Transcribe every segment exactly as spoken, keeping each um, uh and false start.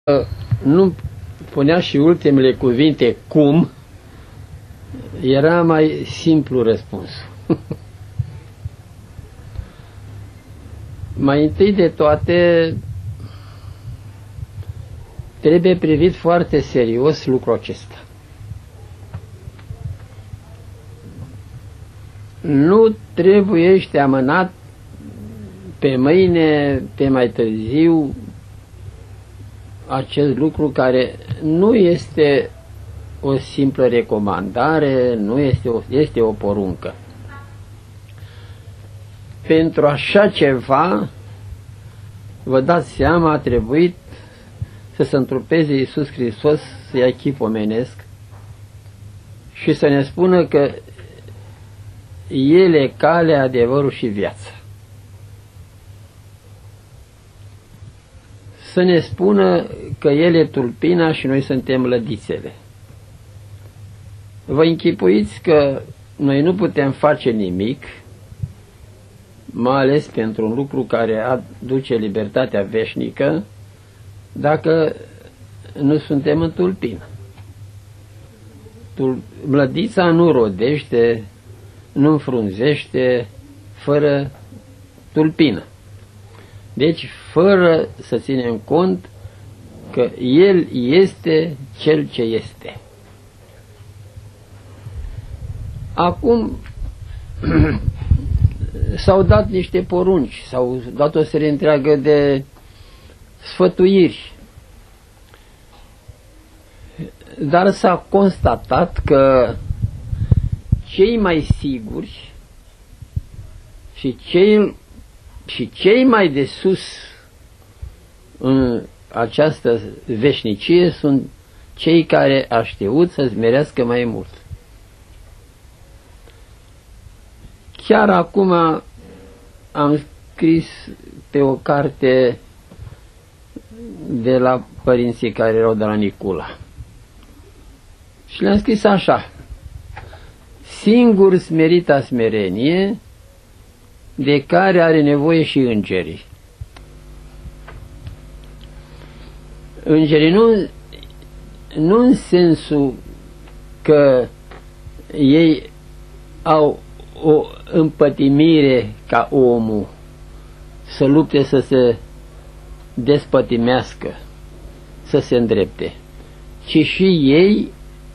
nu punea și ultimele cuvinte cum, era mai simplu răspunsul. Mai întâi de toate, trebuie privit foarte serios lucrul acesta. Nu trebuiește amânat pe mâine, pe mai târziu, acest lucru care nu este o simplă recomandare, nu este o, este o poruncă. Pentru așa ceva, vă dați seama, a trebuit să se întrupeze Iisus Hristos, să ia chip omenesc și să ne spună că El e calea, adevărul și viața. Să ne spună că El e tulpina și noi suntem lădițele. Vă închipuiți că noi nu putem face nimic, mai ales pentru un lucru care aduce libertatea veșnică, dacă nu suntem în tulpină. Mlădița nu rodește, nu înfrunzește fără tulpină. Deci, fără să ținem cont că El este Cel ce este. Acum s-au dat niște porunci, s-au dat o serie întreagă de sfătuiri, dar s-a constatat că cei mai siguri și cei, și cei mai de sus în această veșnicie sunt cei care au știut să zmerească mai mult. Chiar acum am scris pe o carte de la părinții care erau de la Nicula și le-am scris așa: singur smerita smerenie de care are nevoie și îngerii. Îngerii nu, nu în sensul că ei au o împătimire ca omul să lupte să se despătimească, să se îndrepte, ci și ei,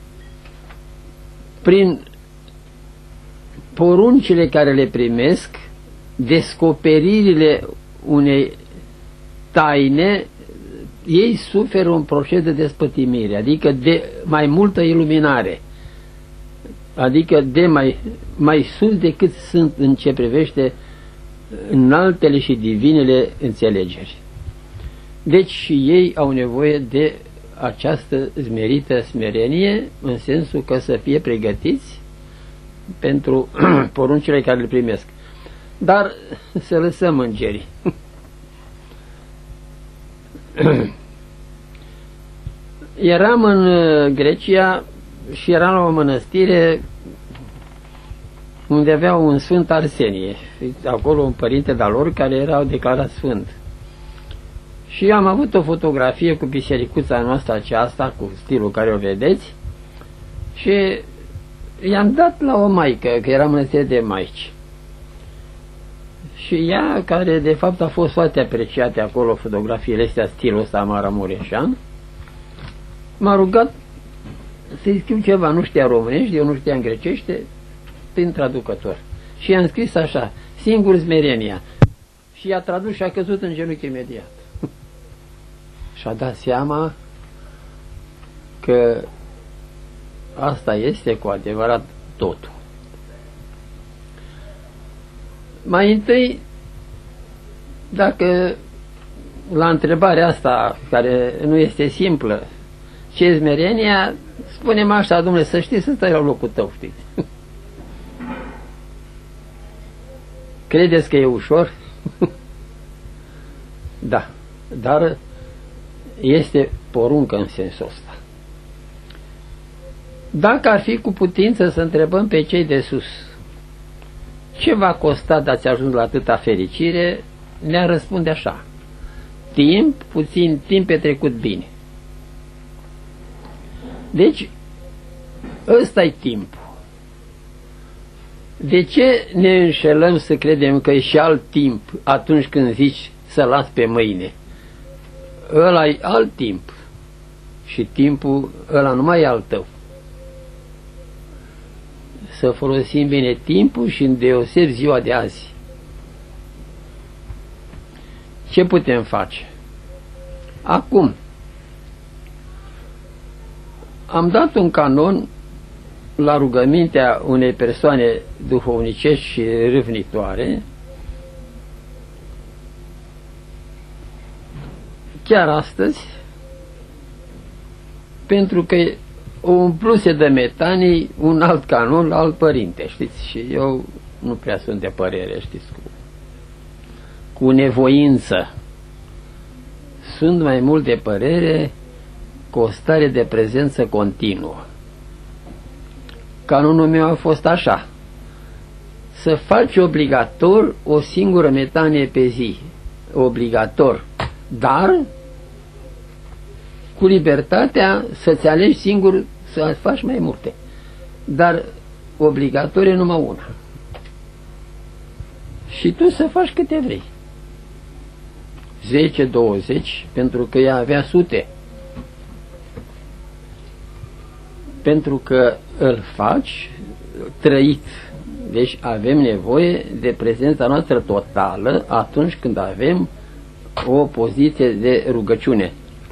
prin poruncile care le primesc, descoperirile unei taine, ei suferă un proces de despătimire, adică de mai multă iluminare, adică de mai, mai sus decât sunt în ce privește înaltele și divinele înțelegeri. Deci și ei au nevoie de această smerită smerenie, în sensul că să fie pregătiți pentru poruncile care le primesc. Dar să lăsăm îngerii. Eram în Grecia și eram la o mănăstire unde aveau un Sfânt Arsenie, acolo un părinte de-al lor care era declarat sfânt. Și am avut o fotografie cu bisericuța noastră aceasta, cu stilul care o vedeți, și i-am dat la o maică, că era mănăstire de maici. Și ea, care de fapt a fost foarte apreciate acolo, fotografiile astea, stilul ăsta maramureșan, m-a rugat să-i scriu ceva, nu știa românești, eu nu știam grecește, prin traducător. Și i-am scris așa: singur smerenia. Și i-a tradus și a căzut în genunchi imediat. Și-a dat seama că asta este cu adevărat totul. Mai întâi, dacă la întrebarea asta, care nu este simplă, ce e smerenia, spunem așa: domnule, să știi să stai la locul tău, știți. Credeți că e ușor? Da, dar este poruncă în sensul ăsta. Dacă ar fi cu putință să întrebăm pe cei de sus ce v-a costat de ați ajuns la atâta fericire, ne-a răspunde așa: timp, puțin timp petrecut bine. Deci, ăsta-i timpul. De ce ne înșelăm să credem că e și alt timp atunci când zici să las pe mâine? Ăla-i alt timp și timpul ăla nu mai e al tău. Să folosim bine timpul și îndeosebi ziua de azi. Ce putem face? Acum, am dat un canon la rugămintea unei persoane duhovnicești și râvnitoare, chiar astăzi, pentru că o umpluse de metanii un alt canon la alt părinte, știți? Și eu nu prea sunt de părere, știți, cu, cu nevoință. Sunt mai mult de părere cu o stare de prezență continuă. Canonul meu a fost așa: să faci obligator o singură metanie pe zi, obligator, dar cu libertatea să-ți alegi singur să faci mai multe, dar obligatorie numai una. Și tu să faci câte vrei, zece, douăzeci, pentru că ea avea sute, pentru că îl faci trăit. Deci avem nevoie de prezența noastră totală atunci când avem o poziție de rugăciune.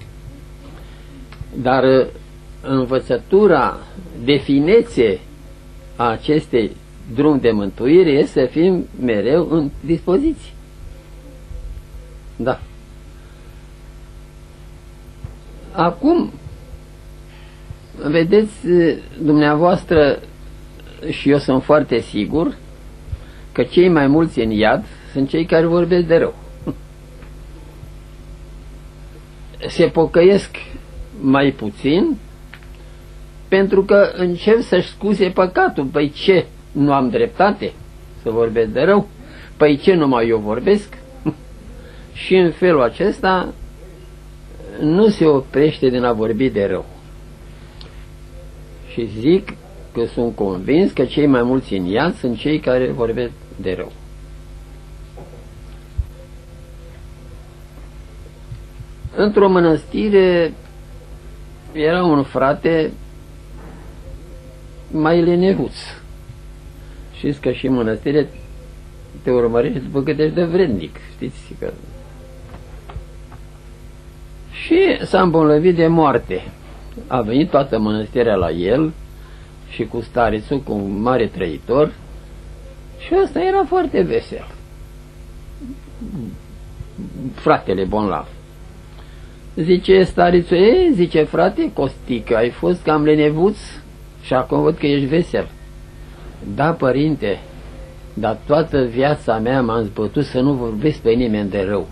Dar învățătura de finețe a acestei drum de mântuire este să fim mereu în dispoziție. Da. Acum, vedeți, dumneavoastră și eu sunt foarte sigur că cei mai mulți în iad sunt cei care vorbesc de rău. Se pocăiesc mai puțin pentru că încep să-și scuze păcatul. Păi ce, nu am dreptate să vorbesc de rău? Păi ce, numai eu vorbesc? Și în felul acesta nu se oprește din a vorbi de rău. Și zic că sunt convins că cei mai mulți în iad sunt cei care vorbesc de rău. Într-o mănăstire era un frate mai lenevuț. Știți că și în mănăstire te urmărești după cât ești de vrednic, știți că... Și s-a îmbolnăvit de moarte. A venit toată mănăstirea la el și cu starițul, cu un mare trăitor, și ăsta era foarte vesel. Fratele Bonlav. Zice starițul: e, zice, frate Costică, ai fost cam lenevuț și acum văd că ești vesel. Da, părinte, dar toată viața mea m-am zbătut să nu vorbesc pe nimeni de rău.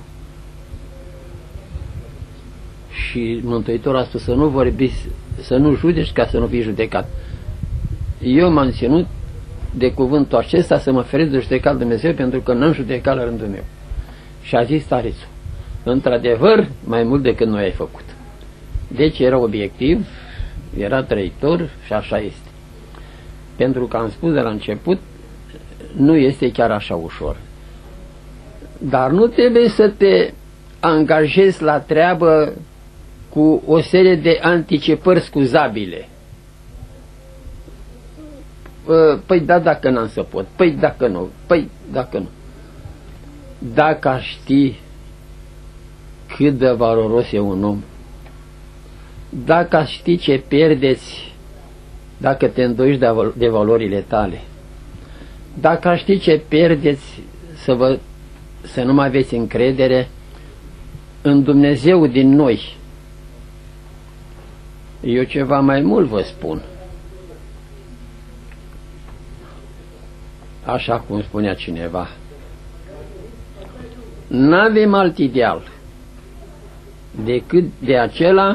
Și Mântuitorul a spus să nu vorbiți, să nu judeci ca să nu fii judecat. Eu m-am ținut de cuvântul acesta să mă feresc de judecat Dumnezeu, pentru că n-am judecat la rândul meu. Și a zis starițul: într-adevăr, mai mult decât noi ai făcut. Deci era obiectiv, era trăitor și așa este. Pentru că am spus de la început, nu este chiar așa ușor. Dar nu trebuie să te angajezi la treabă cu o serie de anticipări scuzabile. Păi da, dacă n-am să pot, păi dacă nu, păi dacă nu. Dacă aș ști cât de valoros e un om, dacă aș ști ce pierdeți dacă te îndoiești de, de valorile tale, dacă aș ști ce pierdeți să, vă, să nu mai aveți încredere în Dumnezeu din noi, eu ceva mai mult vă spun. Așa cum spunea cineva, n-avem alt ideal decât de acela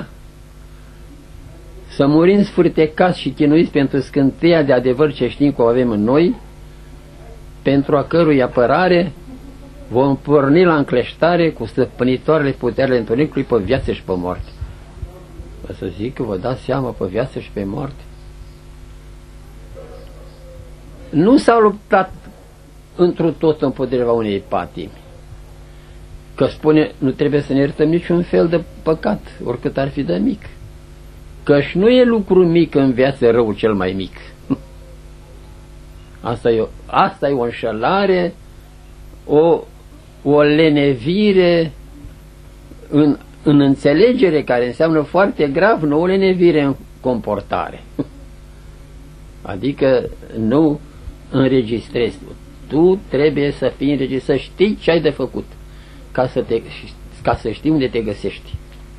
să murim sfârtecați și chinuiți pentru scânteia de adevăr ce știm că o avem în noi, pentru a cărui apărare vom porni la încleștare cu stăpânitoarele puterile întunericului pe viață și pe moarte. Vă să zic că vă dați seama pe viață și pe moarte. Nu s-au luptat întru tot împotriva unei patimi. Că spune, nu trebuie să ne iertăm niciun fel de păcat, oricât ar fi de mic. Căci nu e lucru mic în viață rău cel mai mic. Asta e o, asta e o înșelare, o, o lenevire în, în înțelegere, care înseamnă foarte grav, nu o lenevire în comportare. Adică nu înregistrezi. Tu trebuie să fii înregistrat, să știi ce ai de făcut, ca să, te, ca să știi unde te găsești.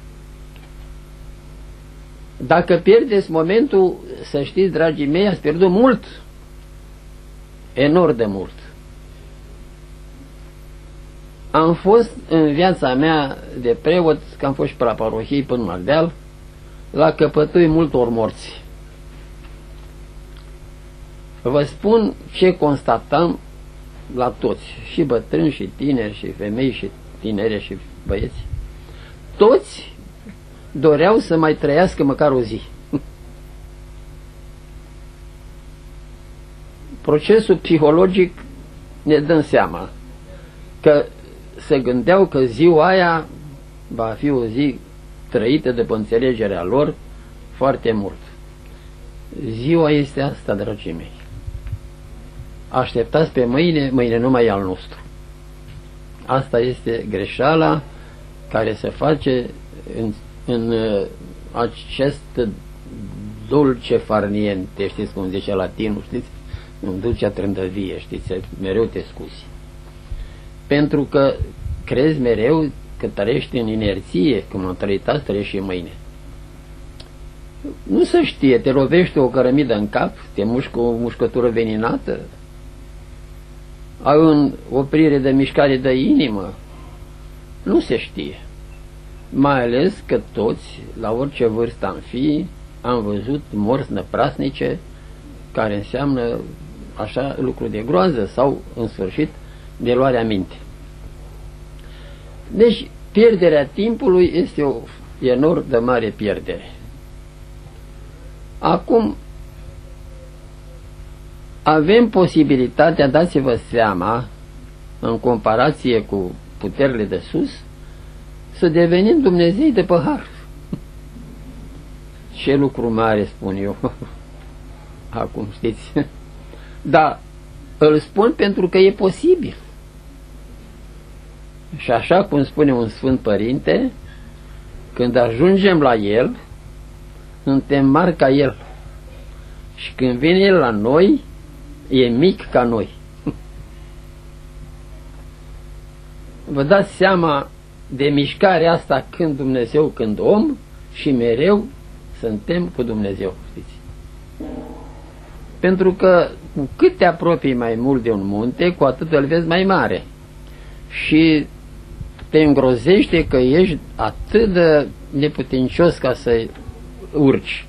Dacă pierdeți momentul, să știți, dragii mei, ați pierdut mult, enorm de mult. Am fost în viața mea de preot, că am fost și pe la parohie până la deal, la căpătâi multor morți. Vă spun ce constatăm la toți, și bătrâni, și tineri, și femei, și tinere, și băieți. Toți doreau să mai trăiască măcar o zi. Procesul psihologic ne dăm seama că se gândeau că ziua aia va fi o zi trăită de pe înțelegerea lor foarte mult. Ziua este asta, dragii mei. Așteptați pe mâine, mâine nu mai e al nostru. Asta este greșeala care se face în, în acest dulce farniente, știți cum zice latinul, știți? În dulcea trândăvie, știți, mereu te scuzi. Pentru că crezi mereu că trăiești în inerție, cum am trăit azi, trăiești și mâine. Nu se știe, te lovește o cărămidă în cap, te mușcă o mușcătură veninată, ai o oprire de mișcare de inimă, nu se știe. Mai ales că toți, la orice vârstă am fi, am văzut morți năprasnice, care înseamnă așa lucruri de groază sau, în sfârșit, de luarea minte. Deci, pierderea timpului este o enorm de mare pierdere. Acum, avem posibilitatea, dați-vă seama, în comparație cu puterile de sus, să devenim Dumnezei de păhar. Ce lucru mare, spun eu. Acum, știți? Dar îl spun pentru că e posibil. Și așa cum spune un Sfânt Părinte, când ajungem la El, suntem mari ca El. Și când vine El la noi, e mic ca noi. Vă dați seama de mișcarea asta, când Dumnezeu, când om, și mereu suntem cu Dumnezeu, știți? Pentru că cu cât te apropii mai mult de un munte, cu atât îl vezi mai mare. Și te îngrozește că ești atât de neputincios ca să urci.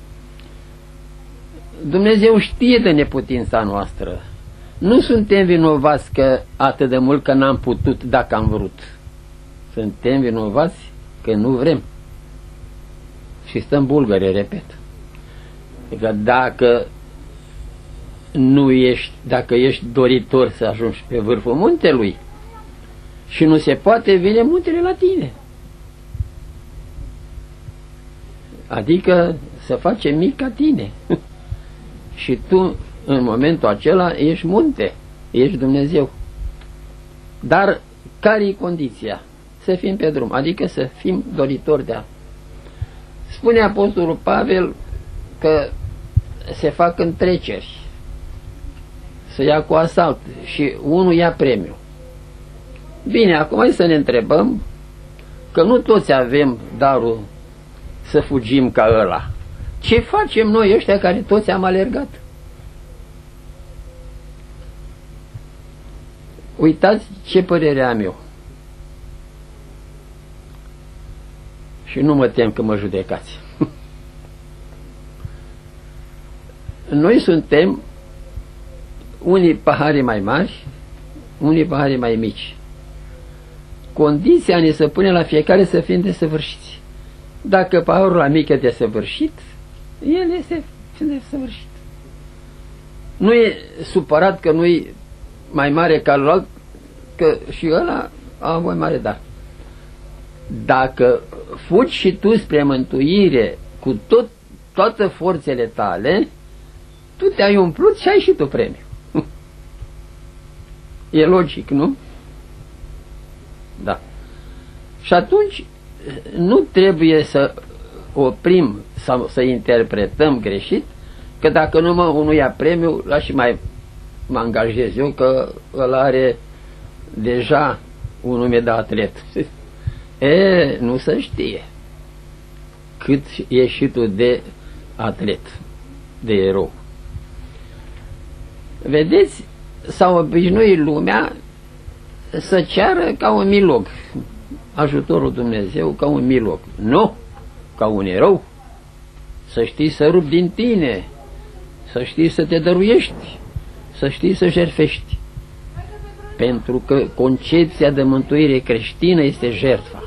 Dumnezeu știe de neputința noastră. Nu suntem vinovați că atât de mult că n-am putut dacă am vrut. Suntem vinovați că nu vrem. Și stăm bulgări, repet. Că dacă nu ești, dacă ești doritor să ajungi pe vârful muntelui și nu se poate, vine muntele la tine. Adică să face mic ca tine. Și tu, în momentul acela, ești munte, ești Dumnezeu. Dar care e condiția? Să fim pe drum, adică să fim doritori de a. Spune Apostolul Pavel că se fac întreceri, să ia cu asalt și unul ia premiu. Bine, acum hai să ne întrebăm, că nu toți avem darul să fugim ca ăla. Ce facem noi ăștia care toți am alergat? Uitați ce părere am eu. Și nu mă tem că mă judecați. Noi suntem unii pahari mai mari, unii pahari mai mici. Condiția ne se pune la fiecare să fim desăvârșiți. Dacă paharul amic e desăvârșit, el este desăvârșit. Nu e supărat că nu-i mai mare ca celălalt, că și ăla a mai mare dar. Dacă fugi și tu spre mântuire cu tot, toate forțele tale, tu te-ai umplut și ai și tu premiu. E logic, nu? Da. Și atunci nu trebuie să oprim sau să interpretăm greșit, că dacă nu mă unul ia premiu, la și mai mă angajez eu, că ăla are deja un nume de atlet. E, nu se știe cât e și tu de atlet, de erou. Vedeți, s-a obișnuit lumea să ceară ca un milog, ajutorul Dumnezeu ca un milog, nu ca un erou. Să știi să rupi din tine, să știi să te dăruiești, să știi să jertfești. Pentru că concepția de mântuire creștină este jertfa.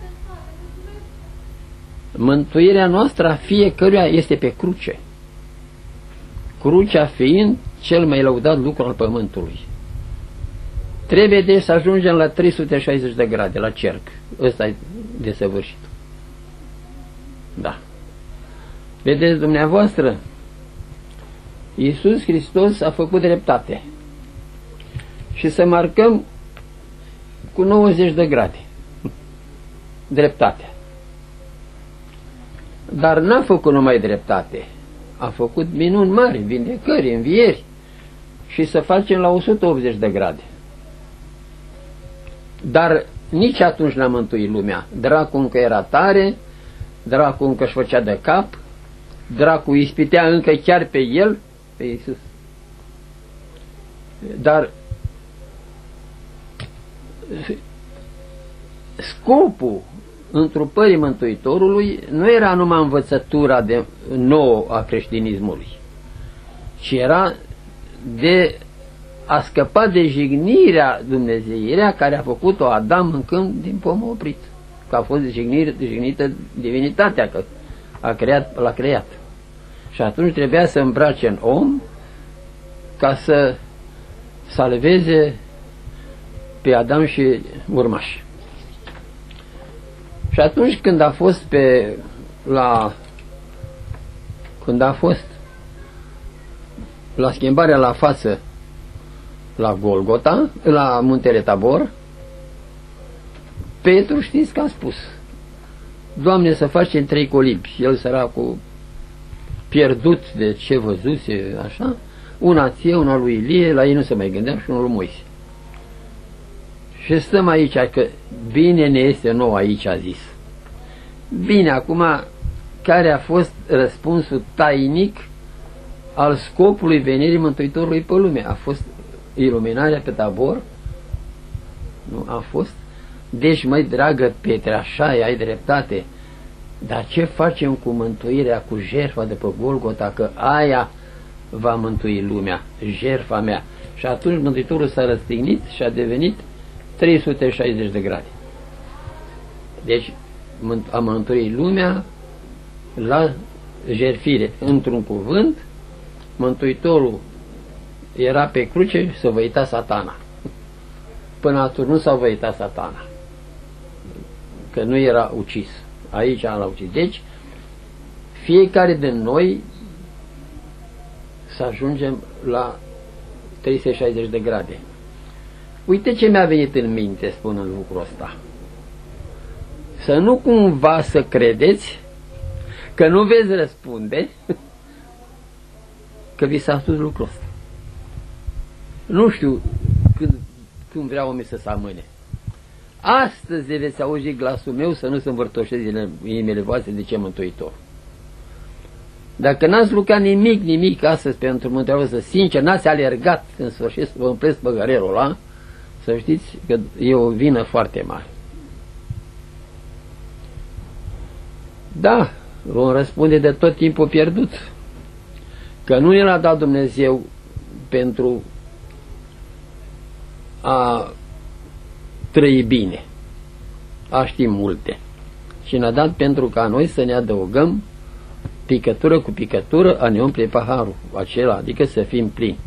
Mântuirea noastră a fiecăruia este pe cruce. Crucea fiind cel mai lăudat lucru al pământului. Trebuie deci să ajungem la trei sute șaizeci de grade, la cerc. Ăsta e desăvârșit. Da. Vedeți dumneavoastră, Iisus Hristos a făcut dreptate. Și să marcăm cu nouăzeci de grade dreptatea. Dar n-a făcut numai dreptate. A făcut minuni mari, vindecări, învieri. Și să facem la o sută optzeci de grade. Dar nici atunci n-a mântuit lumea. Dracul încă era tare, dracul încă își făcea de cap, dracul ispitea încă chiar pe el, pe Iisus. Dar scopul întrupării Mântuitorului nu era numai învățătura de nouă a creștinismului, ci era de a scăpa de jignirea dumnezeirea care a făcut-o Adam mâncând din pomul oprit, că a fost jignită divinitatea, că a creat, l-a creat. Și atunci trebuia să îmbrace în om ca să salveze pe Adam și urmași. Și atunci când a fost pe la când a fost la schimbarea la față la Golgota, la Muntele Tabor, Petru știți că a spus: Doamne, să facem trei colibi. El săracul pierdut de ce văzuse, așa, una ție, una lui Ilie, la ei nu se mai gândea, și unul lui Moise. Și stăm aici, că bine ne este nou aici, a zis. Bine, acum, care a fost răspunsul tainic al scopului venirii Mântuitorului pe lume? A fost iluminarea pe Tabor? Nu a fost? Deci, măi, dragă Petre, așa e, ai dreptate, dar ce facem cu mântuirea, cu jertfa de pe Golgota, că aia va mântui lumea, jertfa mea? Și atunci Mântuitorul s-a răstignit și a devenit trei sute șaizeci de grade. Deci a mântuit lumea la jertfire. Într-un cuvânt, Mântuitorul era pe cruce să văita Satana. Până atunci nu s-a văitat Satana, că nu era ucis. Aici l-a ucis. Deci fiecare din noi să ajungem la trei sute șaizeci de grade. Uite ce mi-a venit în minte spunând lucrul ăsta. Să nu cumva să credeți că nu veți răspunde că vi s-a spus lucrul ăsta. Nu știu când, când vrea omul să se amâne. Astăzi veți auzi glasul meu, să nu se învârtoșeze în inimile voastre de ce Mântuitor. Dacă n-ați lucrat nimic, nimic astăzi pentru Mântuitorul, să sincer, n-ați alergat în sfârșit să vă împlesc păgărelul ăla, să știți că e o vină foarte mare. Da, vom răspunde de tot timpul pierdut, că nu ne l-a dat Dumnezeu pentru a trăi bine, a ști multe, și ne-a dat pentru ca noi să ne adăugăm picătură cu picătură, a ne umple paharul acela, adică să fim plini.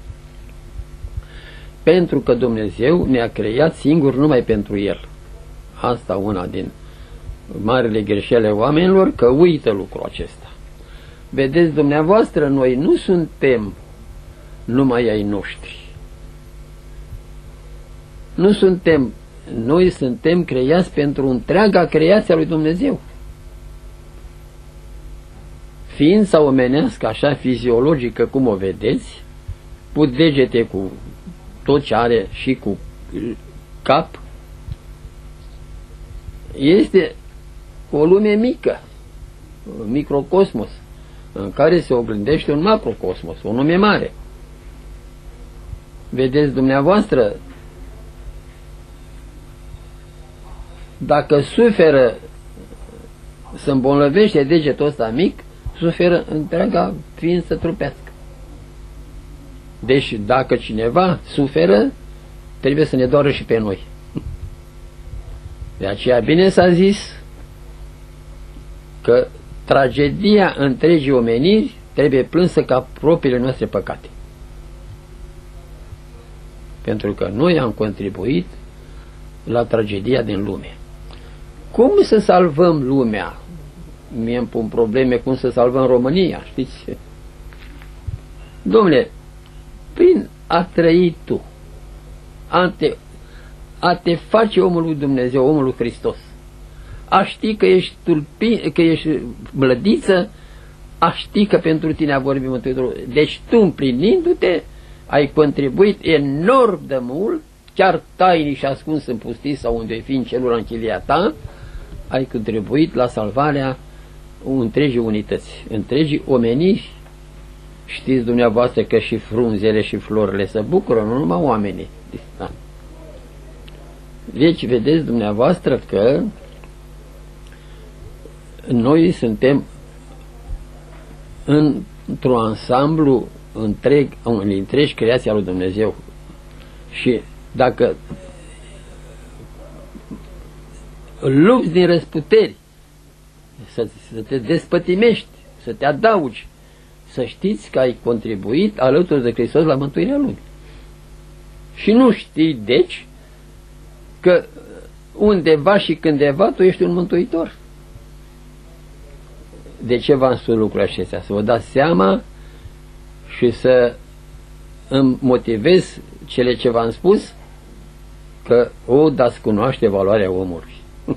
Pentru că Dumnezeu ne-a creat singur numai pentru El. Asta una din marile greșele oamenilor, că uită lucrul acesta. Vedeți dumneavoastră, noi nu suntem numai ai noștri. Nu suntem, noi suntem creați pentru întreaga creație a lui Dumnezeu. Ființa omenească, așa fiziologică cum o vedeți, cu degete, cu tot ce are și cu cap, este o lume mică, un microcosmos, în care se oglindește un macrocosmos, o lume mare. Vedeți dumneavoastră, dacă suferă, se îmbolnăvește degetul ăsta mic, suferă întreaga ființă trupească. Deci dacă cineva suferă, trebuie să ne doară și pe noi. De aceea bine s-a zis că tragedia întregii omeniri trebuie plânsă ca propriile noastre păcate. Pentru că noi am contribuit la tragedia din lume. Cum să salvăm lumea? Mie îmi pun probleme cum să salvăm România, știți? Dom'le, prin a trăi tu, a te, a te face omul lui Dumnezeu, omul lui Hristos, a ști că ești tulpi, că ești mlădiță, a ști că pentru tine a vorbit Mântuitorul. Deci tu, împlinindu-te, ai contribuit enorm de mult, chiar tainic și ascuns în pustii sau unde ai fi în celula în chilia ta, ai contribuit la salvarea întregii unități, întregii omeniri. Știți dumneavoastră că și frunzele și florile se bucură, nu numai oamenii. Da. Deci vedeți dumneavoastră că noi suntem într-un ansamblu întreg, în întregi creația lui Dumnezeu. Și dacă lupți din răsputeri, să, să te despătimești, să te adaugi, să știți că ai contribuit alături de Hristos la mântuirea lumii. Și nu știi, deci, că undeva și cândeva tu ești un mântuitor. De ce v-am spus lucrurile acestea? Să vă dați seama și să îmi motivez cele ce v-am spus, că o dați cunoaște valoarea omului.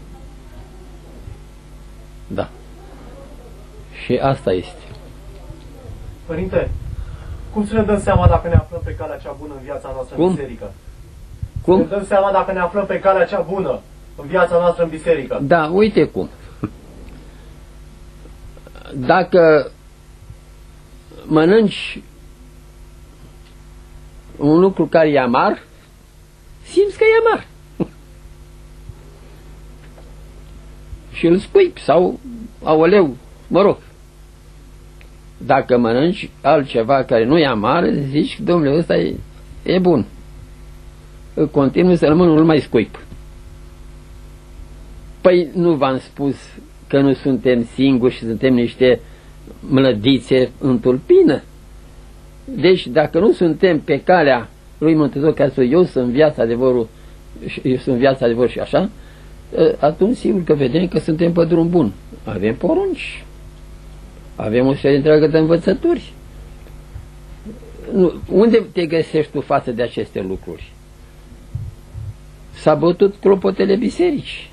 Da. Și asta este. Părinte, cum să ne dăm seama dacă ne aflăm pe calea cea bună în viața noastră cum? în biserică? Cum? Ne dăm seama dacă ne aflăm pe calea cea bună în viața noastră în biserică. Da, uite cum. Dacă mănânci un lucru care e amar, simți că e amar. Și îl scuipi sau aoleu, mă rog. Dacă mănânci altceva care nu e amar, zici, domnule, ăsta e, e bun. Continui să-l mănânc, nu-l mai scuip. Păi nu v-am spus că nu suntem singuri și suntem niște mlădițe în tulpină? Deci dacă nu suntem pe calea lui Mântuitor, ca să eu sunt viața adevărul, eu sunt viața adevărul și așa, atunci sigur că vedem că suntem pe drum bun. Avem porunci, avem o serie întreagă de învățături. Unde te găsești tu față de aceste lucruri? S-a bătut clopotele bisericii.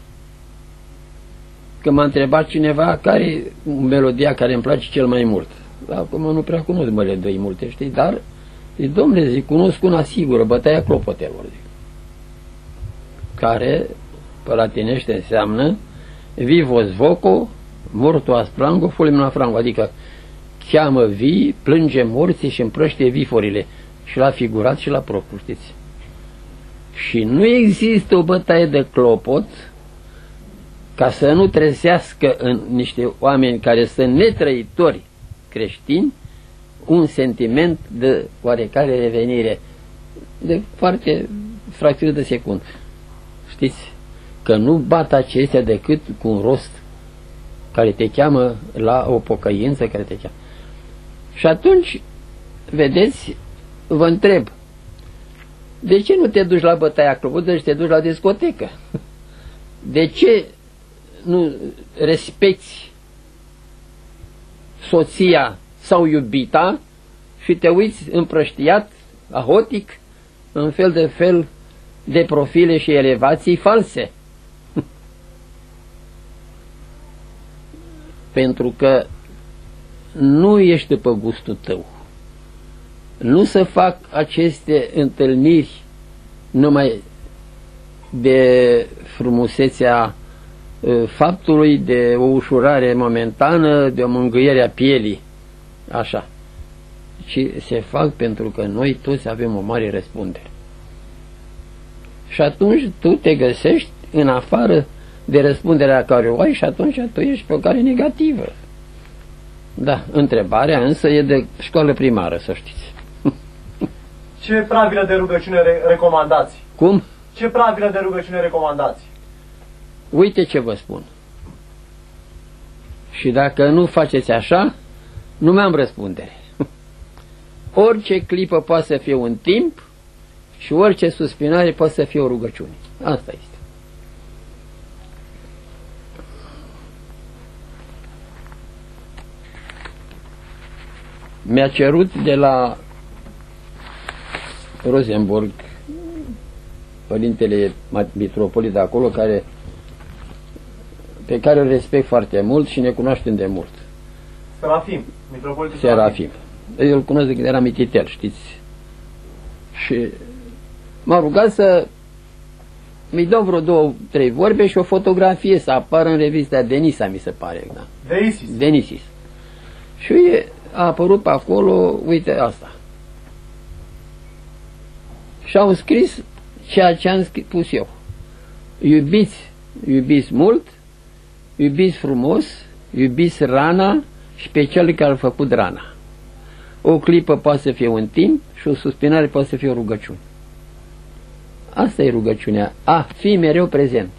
Că m-a întrebat cineva care e melodia care îmi place cel mai mult. Acum nu prea cunosc melodii multe, știi, dar, zic, domnule, zic, cunosc una sigură, bătaia clopotelor, zic, care, pe latinește, înseamnă vivos voco, morto asprango, folim frango, adică cheamă vii, plânge morții și împrăște viforile, și la figurat și la propriu, știți. Și nu există o bătaie de clopot ca să nu trezească în niște oameni care sunt netrăitori creștini un sentiment de oarecare revenire de foarte fracțiune de secundă. Știți? Că nu bat acestea decât cu un rost care te cheamă la o pocăință, care te cheamă. Și atunci, vedeți, vă întreb, de ce nu te duci la bătaia clopotă și te duci la discotecă? De ce nu respecti soția sau iubita și te uiți împrăștiat, ahotic, în fel de fel de profile și elevații false? Pentru că nu ești după gustul tău. Nu să fac aceste întâlniri numai de frumusețea faptului, de o ușurare momentană, de o mângâiere a pielii, așa, ci se fac pentru că noi toți avem o mare răspundere. Și atunci tu te găsești în afară de răspunderea care o ai și atunci tu ești pe o cale negativă. Da, întrebarea însă e de școală primară, să știți. Ce pravilă de rugăciune re recomandați? Cum? Ce pravilă de rugăciune recomandați? Uite ce vă spun. Și dacă nu faceți așa, nu mai am răspundere. Orice clipă poate să fie un timp și orice suspinare poate să fie o rugăciune. Asta este. Mi-a cerut de la Rosenborg, părintele mitropolit de acolo, care, pe care îl respect foarte mult și ne cunoaștem de mult. Serafim, mitropolitul Serafim. Eu îl cunosc de când era mititel, știți. Și m-a rugat să mi dau vreo două, trei vorbe și o fotografie să apară în revista Denisa, mi se pare. Da? Denisis. Denisis. Și e, a apărut pe acolo, uite asta. Și au scris ceea ce am spus eu. Iubiți, iubiți mult, iubiți frumos, iubiți rana și pe cel care a făcut rana. O clipă poate să fie un timp și o suspinare poate să fie o rugăciune. Asta e rugăciunea, a fi mereu prezent.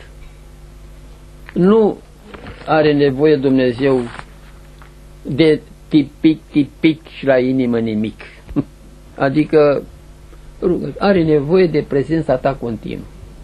Nu are nevoie Dumnezeu de tipic, tipic și la inimă nimic. Adică are nevoie de prezența ta continuă.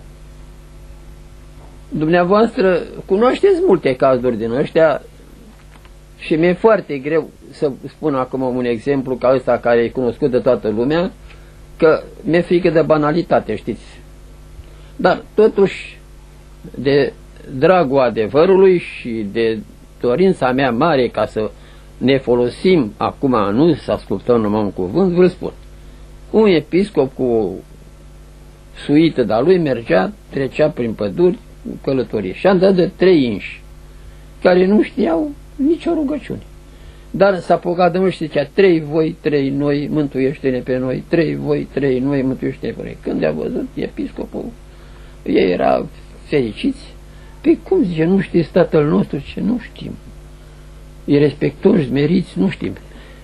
Dumneavoastră cunoașteți multe cazuri din ăștia și mi-e foarte greu să spun acum un exemplu ca ăsta care e cunoscut de toată lumea, că mi-e frică de banalitate, știți. Dar totuși, de dragul adevărului și de dorința mea mare ca să ne folosim acum, nu să ascultăm numai un cuvânt, vă spun. Un episcop cu o suită de-a lui mergea, trecea prin păduri, călătorie și am dat de trei inși care nu știau nicio rugăciune. Dar s-a apucat de mult și zicea, trei voi, trei noi, mântuiește-ne pe noi, trei voi, trei noi, mântuiește-ne pe noi. Când a văzut episcopul, ei erau fericiți. Păi cum zice, nu știți Tatăl nostru? Ce nu știm. E respectoși, meriți, nu știm.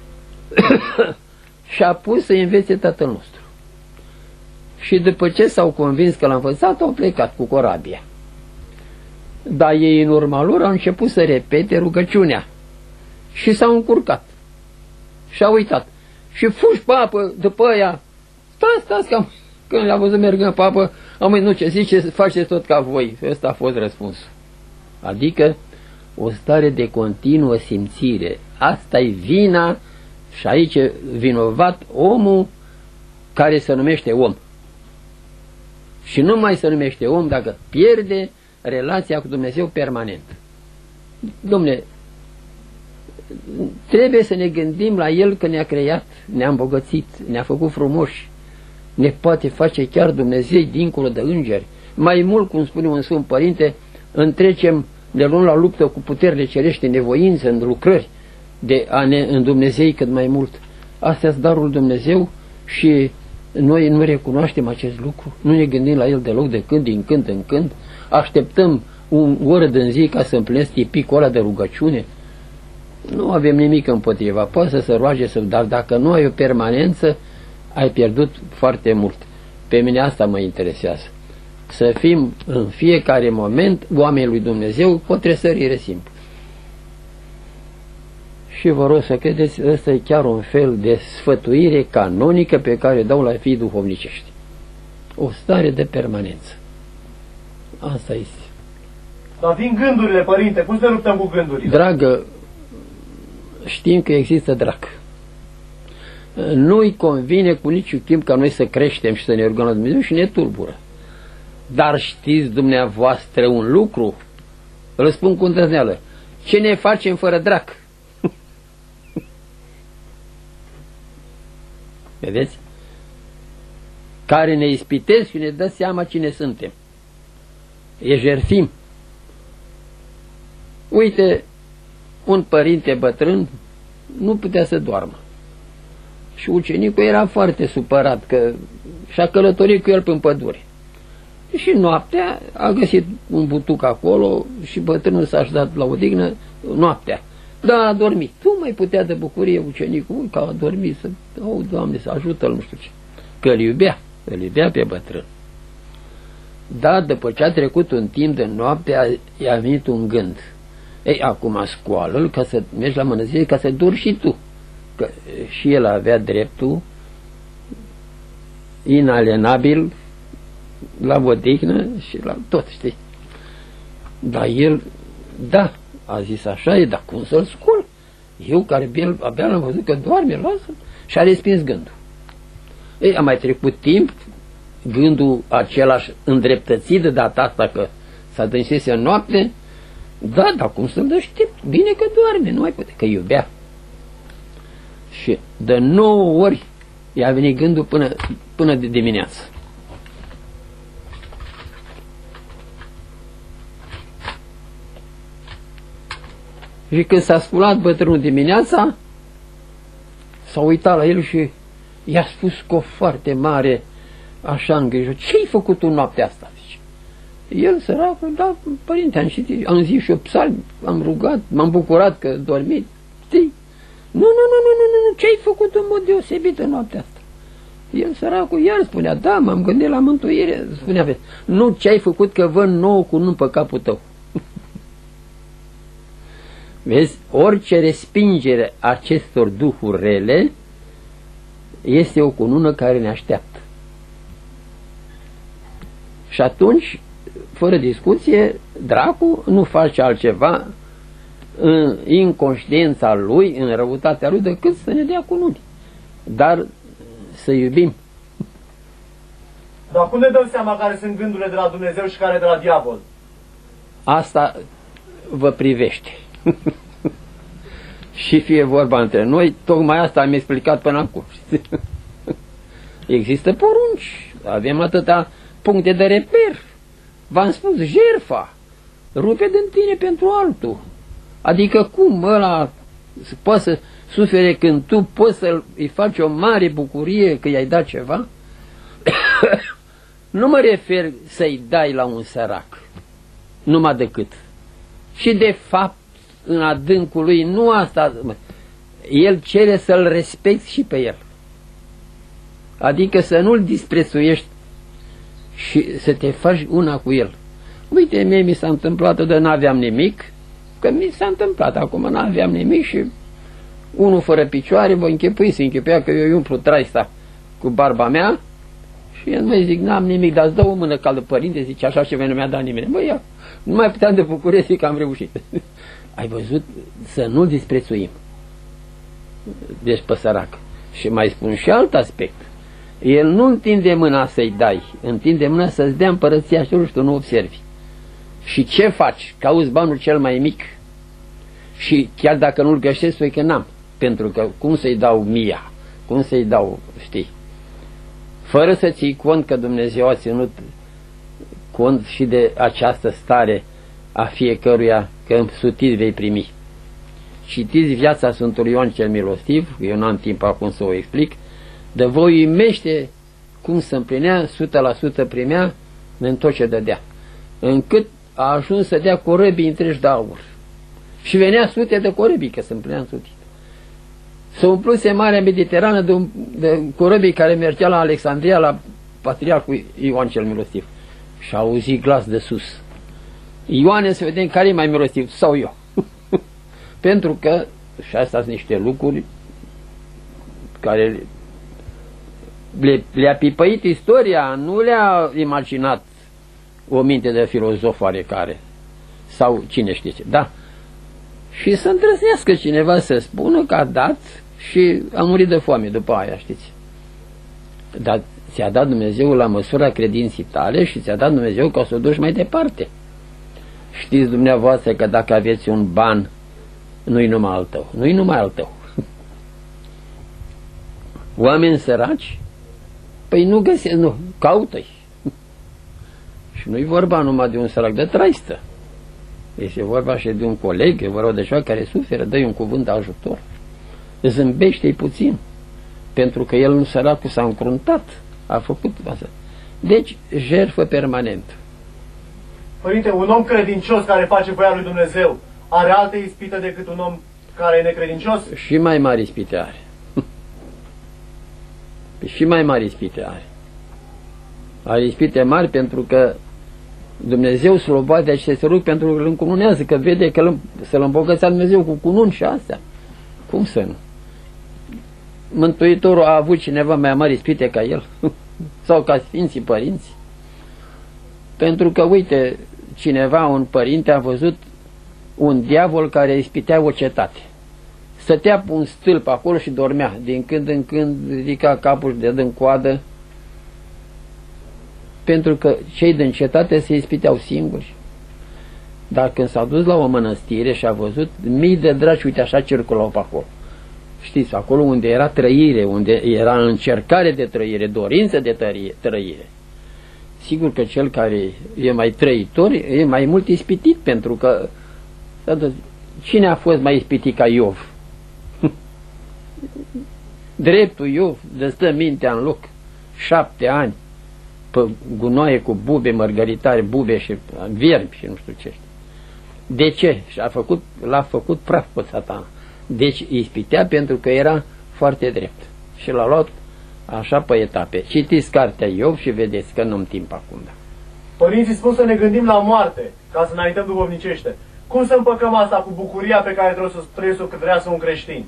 Și a pus să învețe Tatăl nostru. Și după ce s-au convins că l-a învățat, au plecat cu corabia. Dar ei în urma lor au început să repete rugăciunea. Și s-au încurcat. Și au uitat. Și fugi pe apă după aia. Stați, stați, că când le-a văzut mergând pe apă, am zis, nu, ce zice, faceți tot ca voi. Ăsta a fost răspunsul. Adică o stare de continuă simțire. Asta e vina și aici e vinovat omul care se numește om. Și nu mai se numește om dacă pierde relația cu Dumnezeu permanent. Dom'le, trebuie să ne gândim la El că ne-a creat, ne-a îmbogățit, ne-a făcut frumoși, ne poate face chiar Dumnezeu dincolo de îngeri. Mai mult, cum spune un Sfânt Părinte, întrecem de luăm la luptă cu puterile cerești, nevoință, în lucrări, de a ne îndumnezei cât mai mult. Astea sunt darul Dumnezeu și noi nu recunoaștem acest lucru, nu ne gândim la el deloc de când, din când în când, așteptăm un oră din zi ca să împlinesc tipicul ăla de rugăciune. Nu avem nimic împotriva, poate să se roage, să, dar dacă nu ai o permanență, ai pierdut foarte mult. Pe mine asta mă interesează. Să fim în fiecare moment oameni lui Dumnezeu, o tresărire simplă. Și vă rog să credeți, ăsta e chiar un fel de sfătuire canonică pe care dau la fii duhovnicești. O stare de permanență. Asta este. Dar vin gândurile, părinte, cum să ne luptăm cu gândurile? Dragă, știm că există drac. Nu-i convine cu niciun timp ca noi să creștem și să ne rugăm la Dumnezeu și ne tulbură. Dar știți dumneavoastră un lucru? Îl spun cu îndrăzneală. Ce ne facem fără drac? Vedeți? Care ne ispitesc și ne dă seama cine suntem. E jertfim. Uite, un părinte bătrân nu putea să doarmă. Și ucenicul era foarte supărat că și-a călătorit cu el prin pădure. Și noaptea a găsit un butuc acolo și bătrânul s-a așezat la odihnă noaptea. Dar a dormit. Nu mai putea de bucurie ucenicul, ui, că a dormit, să, oh, Doamne, să ajută-l, nu știu ce. Că îl iubea, îl iubea pe bătrân. Dar după ce a trecut un timp de noapte, i-a venit un gând. Ei, acum scoală-l ca să mergi la mănăstire, ca să dormi și tu. Că și el avea dreptul inalienabil la odihnă și la tot, știi? Dar el, da, a zis așa e, dar cum să-l scol? Eu care abia l-am văzut că doarme, lasă-l. Și a respins gândul. Ei, a mai trecut timp, gândul același îndreptățit de data asta că s-a dânsese în noapte, da, dar cum să-l deștept? Bine că doarme, nu mai putea, că iubea. Și de nouă ori i-a venit gândul până, până de dimineață. Și când s-a sculat bătrânul dimineața, s-a uitat la el și i-a spus cu o foarte mare, așa îngrijă, ce-ai făcut tu noaptea asta? Zice. El, săracul, da, părinte, am, citit, am zis și eu psalmi, am rugat, m-am bucurat că dormit, știi? Nu, nu, nu, nu, nu, nu, ce-ai făcut în mod deosebit în noaptea asta? El, săracul, iar spunea, da, m-am gândit la mântuire, spunea, nu, ce-ai făcut că văd nouă cu nu pe capul tău. Vezi, orice respingere acestor duhuri rele este o cunună care ne așteaptă. Și atunci, fără discuție, dracul nu face altceva în inconștiența lui, în răutatea lui, decât să ne dea cununi. Dar să iubim. Dar cum ne dăm seama care sunt gândurile de la Dumnezeu și care de la diavol? Asta vă privește. Și fie vorba între noi, tocmai asta am explicat până acum. Există porunci, avem atâta puncte de reper. V-am spus, jertfa, rupe din tine pentru altul. Adică cum ăla poate să sufere când tu poți să-i faci o mare bucurie că i-ai dat ceva? Nu mă refer să-i dai la un sărac, numai decât. Și de fapt, în adâncul lui, nu asta, el cere să-l respecti și pe el. Adică să nu-l disprețuiești și să te faci una cu el. Uite, mie mi s-a întâmplat, de n-aveam nimic, că mi s-a întâmplat, acum n-aveam nimic și unul fără picioare, vă închipui, se închipuia că eu îi umplu traista cu barba mea și el mă zic, n-am nimic, dar îți dă o mână caldă, părinte, zice, așa ceva nu mi-a dat nimeni. Băi, ia, nu mai puteam de bucurie, zic că am reușit. Ai văzut? Să nu-l disprețuim. Deci pe sărac. Și mai spun și alt aspect. El nu întinde mâna să-i dai, întinde mâna să-ți dea împărăția și tu nu observi. Și ce faci? Cauți banul cel mai mic. Și chiar dacă nu-l găsești, spui că n-am. Pentru că cum să-i dau mia? Cum să-i dau, știi? Fără să ții cont că Dumnezeu a ținut cont și de această stare a fiecăruia, că însutit vei primi. Citiți viața Sfântului Ioan cel Milostiv, eu n-am timp acum să o explic, de vă uimește cum se împlinea, o sută la sută primea în tot ce dădea. Încât a ajuns să dea corăbii întregi de aur. Și venea sute de corăbii, că se împlinea însutit. S-a umpluse Marea Mediterană de, de corăbii care mergea la Alexandria, la patriarhul Ioan cel Milostiv. Și a auzit glas de sus. Ioane, să vedem care e mai milostiv, sau eu. Pentru că Și astea sunt niște lucruri care le, le-a pipăit istoria, nu le-a imaginat o minte de filozof oarecare sau cine știe ce. Da. Și să îndrăznească cineva să spună că a dat și a murit de foame după aia, știți. Dar ți-a dat Dumnezeu la măsura credinții tale și ți-a dat Dumnezeu ca să o duci mai departe. Știți dumneavoastră că dacă aveți un ban, nu-i numai al tău, nu-i numai al tău. Oameni săraci? Păi nu găsesc, nu, caută-i. Și nu-i vorba numai de un sărac de traistă. Este vorba și de un coleg, e vorba de ceva care suferă, dă-i un cuvânt de ajutor. Zâmbește-i puțin, pentru că el nu săracul s-a încruntat, a făcut asta. Deci, jertfă permanent. Părinte, un om credincios care face voia lui Dumnezeu are altă ispită decât un om care e necredincios? Și mai mari ispite are. Și mai mari ispite are. Are ispite mari pentru că Dumnezeu slobodea și se rog pentru că îl încununează, că vede că să-l îmbogățea Dumnezeu cu cununi și astea. Cum să nu? Mântuitorul a avut cineva mai mari ispite ca el? Sau ca Sfinții Părinți? Pentru că, uite, cineva, un părinte, a văzut un diavol care ispitea o cetate. Stătea pe un stâlp acolo și dormea. Din când în când ridica capul și de în coadă, pentru că cei din cetate se ispiteau singuri. Dar când s-a dus la o mănăstire și a văzut mii de dragi, uite așa circulau pe acolo. Știți, acolo unde era trăire, unde era încercare de trăire, dorință de trăire. Sigur că cel care e mai trăitor e mai mult ispitit, pentru că cine a fost mai ispitit ca Iov? Dreptul Iov, de stă mintea în loc, șapte ani, pe gunoaie cu bube, mărgăritare, bube și vierbi și nu știu ce. De ce? Și a făcut, l-a făcut praf pe Satana. Deci ispitea pentru că era foarte drept. Și l-a luat așa pe etape. Citiți cartea Iov și vedeți că nu-mi timp acum. Da. Părinții spun să ne gândim la moarte, ca să înaintăm duhovnicește. Cum să împăcăm asta cu bucuria pe care trebuie să, trebuie să o trăiască un creștin?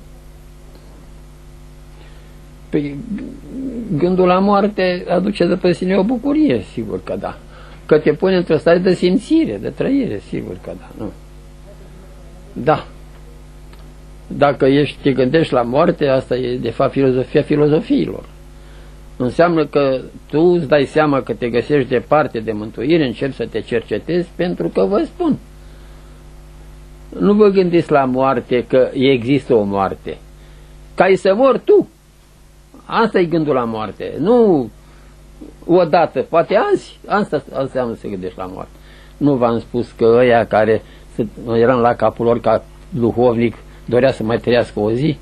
Păi, gândul la moarte aduce de pe sine o bucurie, sigur că da. Că te pune într-o stare de simțire, de trăire, sigur că da. Nu. Da. Dacă ești, te gândești la moarte, asta e de fapt filozofia filozofiilor. Înseamnă că tu îți dai seama că te găsești departe de mântuire, începi să te cercetezi, pentru că vă spun, nu vă gândiți la moarte că există o moarte. Ca să mori tu. Asta e gândul la moarte. Nu odată, poate azi. Asta înseamnă să gândești la moarte. Nu v-am spus că ăia care eram la capul lor ca duhovnic dorea să mai trăiască o zi?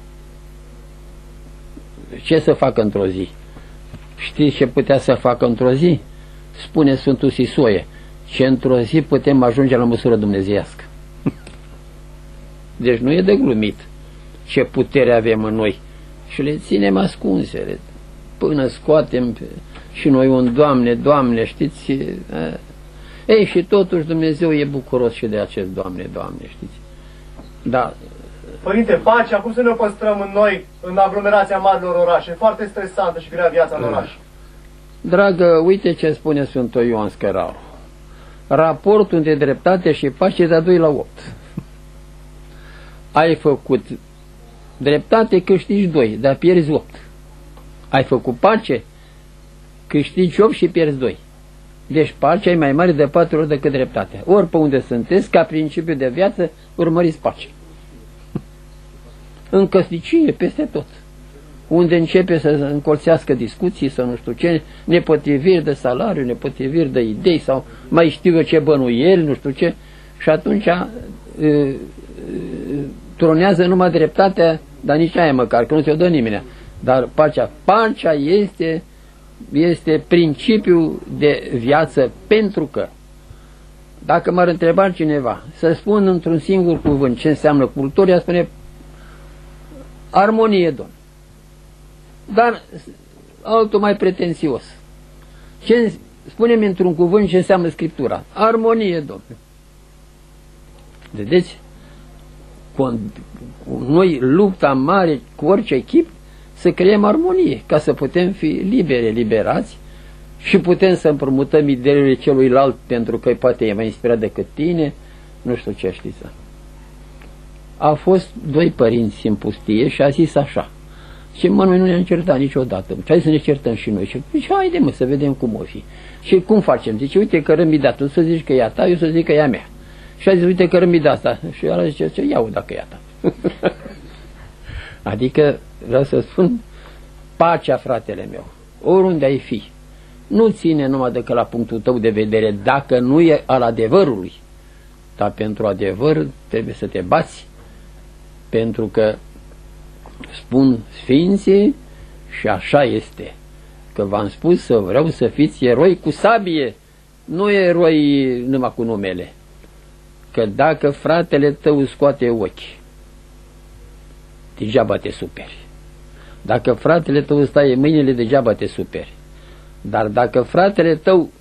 Ce să facă într-o zi? Știți ce putea să facă într-o zi? Spune Sfântul Sisoie, ce într-o zi putem ajunge la măsură dumnezeiască. Deci nu e de glumit ce putere avem în noi. Și le ținem ascunse, până scoatem și noi un Doamne, Doamne, știți? Ei, și totuși Dumnezeu e bucuros și de acest Doamne, Doamne, știți? Da. Părinte, pacea, cum să ne o păstrăm în noi, în aglomerația marilor orașe? Foarte stresantă și grea viața în oraș. Dragă, uite ce spune Sfântul Ioan Scăraru. Raportul între dreptate și pace de doi la opt. Ai făcut dreptate, câștigi doi, dar pierzi opt. Ai făcut pace, câștigi opt și pierzi doi. Deci pacea e mai mare de patru ori decât dreptatea. Ori pe unde sunteți, ca principiu de viață, urmăriți pace. În căsnicie, peste tot. Unde începe să încolțească discuții, să nu știu ce, nepotriviri de salariu, nepotriviri de idei, sau mai știu eu ce bănuieli, nu știu ce, și atunci e, e, tronează numai dreptatea, dar nici aia măcar, că nu ți-o dă nimeni. Dar pacea, pacea este, este principiul de viață, pentru că dacă m-ar întreba cineva să spun într-un singur cuvânt ce înseamnă cultura, spune armonie, Domn. Dar altul mai pretențios. Ce, spune-mi într-un cuvânt ce înseamnă Scriptura. Armonie, Domn. Vedeți? cu noi lupta mare cu orice echip să creăm armonie, ca să putem fi liberi, liberați și putem să împrumutăm ideile celuilalt pentru că poate e mai inspirat decât tine, nu știu ce știți. Au fost doi părinți în pustie și a zis așa: și mă, noi nu ne-am certat niciodată, hai să ne certăm și noi. Și zice, haide mă, să vedem cum o fi. Și cum facem? Zice, uite că râmbi de tu să zici că e a ta, eu să zic că e a mea. Și a zis, uite că râmbi de asta. Și ăla zice, iau dacă e a ta. Adică, vreau să spun, pacea, fratele meu, oriunde ai fi, nu ține numai decât la punctul tău de vedere, dacă nu e al adevărului. Dar pentru adevăr trebuie să te bați, pentru că spun sfinții și așa este, că v-am spus să vreau să fiți eroi cu sabie, nu eroi numai cu numele. Că dacă fratele tău scoate ochi, degeaba te superi. Dacă fratele tău stai mâinile, degeaba te superi. Dar dacă fratele tău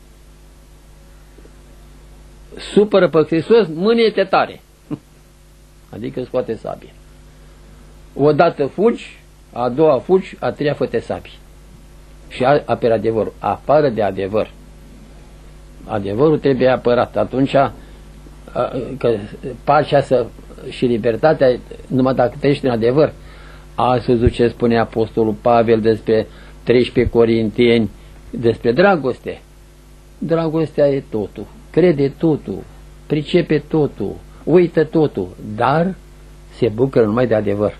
supără pe Hristos, mânie-te tare. Adică scoate sabie. Odată fugi, a doua fugi, a treia fă-te sabie. Și apără adevărul. Apară de adevăr. Adevărul trebuie apărat. Atunci că pacea să, și libertatea, numai dacă trăiești în adevăr. Astăzi ce spune Apostolul Pavel despre treisprezece Corinteni, despre dragoste. Dragostea e totul. Crede totul. Pricepe totul. Uită totul. Dar se bucură numai de adevăr.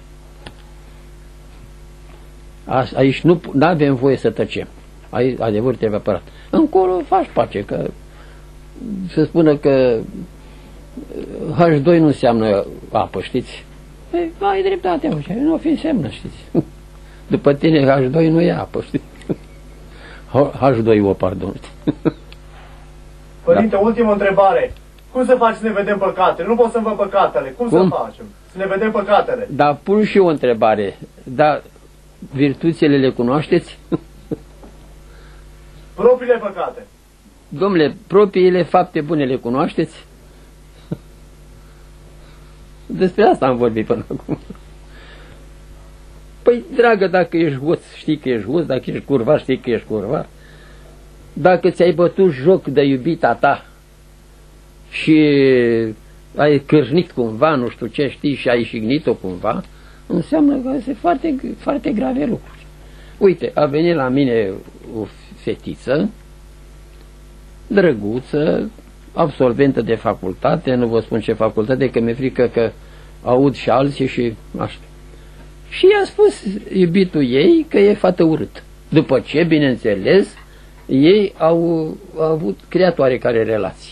Aici nu avem voie să tăcem. Aici adevărul trebuie apărat. Încolo faci pace, că să spună că H doi nu înseamnă apă, știți? Păi, ai dreptate, nu o fi înseamnă, știți? După tine H doi nu e apă, știți? H doi O, pardon. Părinte, da. Ultimă întrebare. Cum să faci să ne vedem păcatele? Nu pot să-mi văd păcatele. Cum, Cum să facem? Să ne vedem păcatele. Da, pun și eu o întrebare. Dar virtuțile le cunoașteți? Propriile păcate. Domnule, propriile fapte bune le cunoașteți? Despre asta am vorbit până acum. Păi, dragă, dacă ești hoț, știi că ești hoț, dacă ești curvar, știi că ești curvar. Dacă ți-ai bătut joc de iubita ta și ai cârnit cumva, nu știu ce știi, și ai jignit-o cumva, înseamnă că sunt foarte, foarte grave lucruri. Uite, a venit la mine o fetiță, drăguță, absolventă de facultate, nu vă spun ce facultate, că mi-e frică că aud și alții și așa. Și i-a spus iubitul ei că e fată urâtă. După ce, bineînțeles, ei au, au avut creat oarecare relații.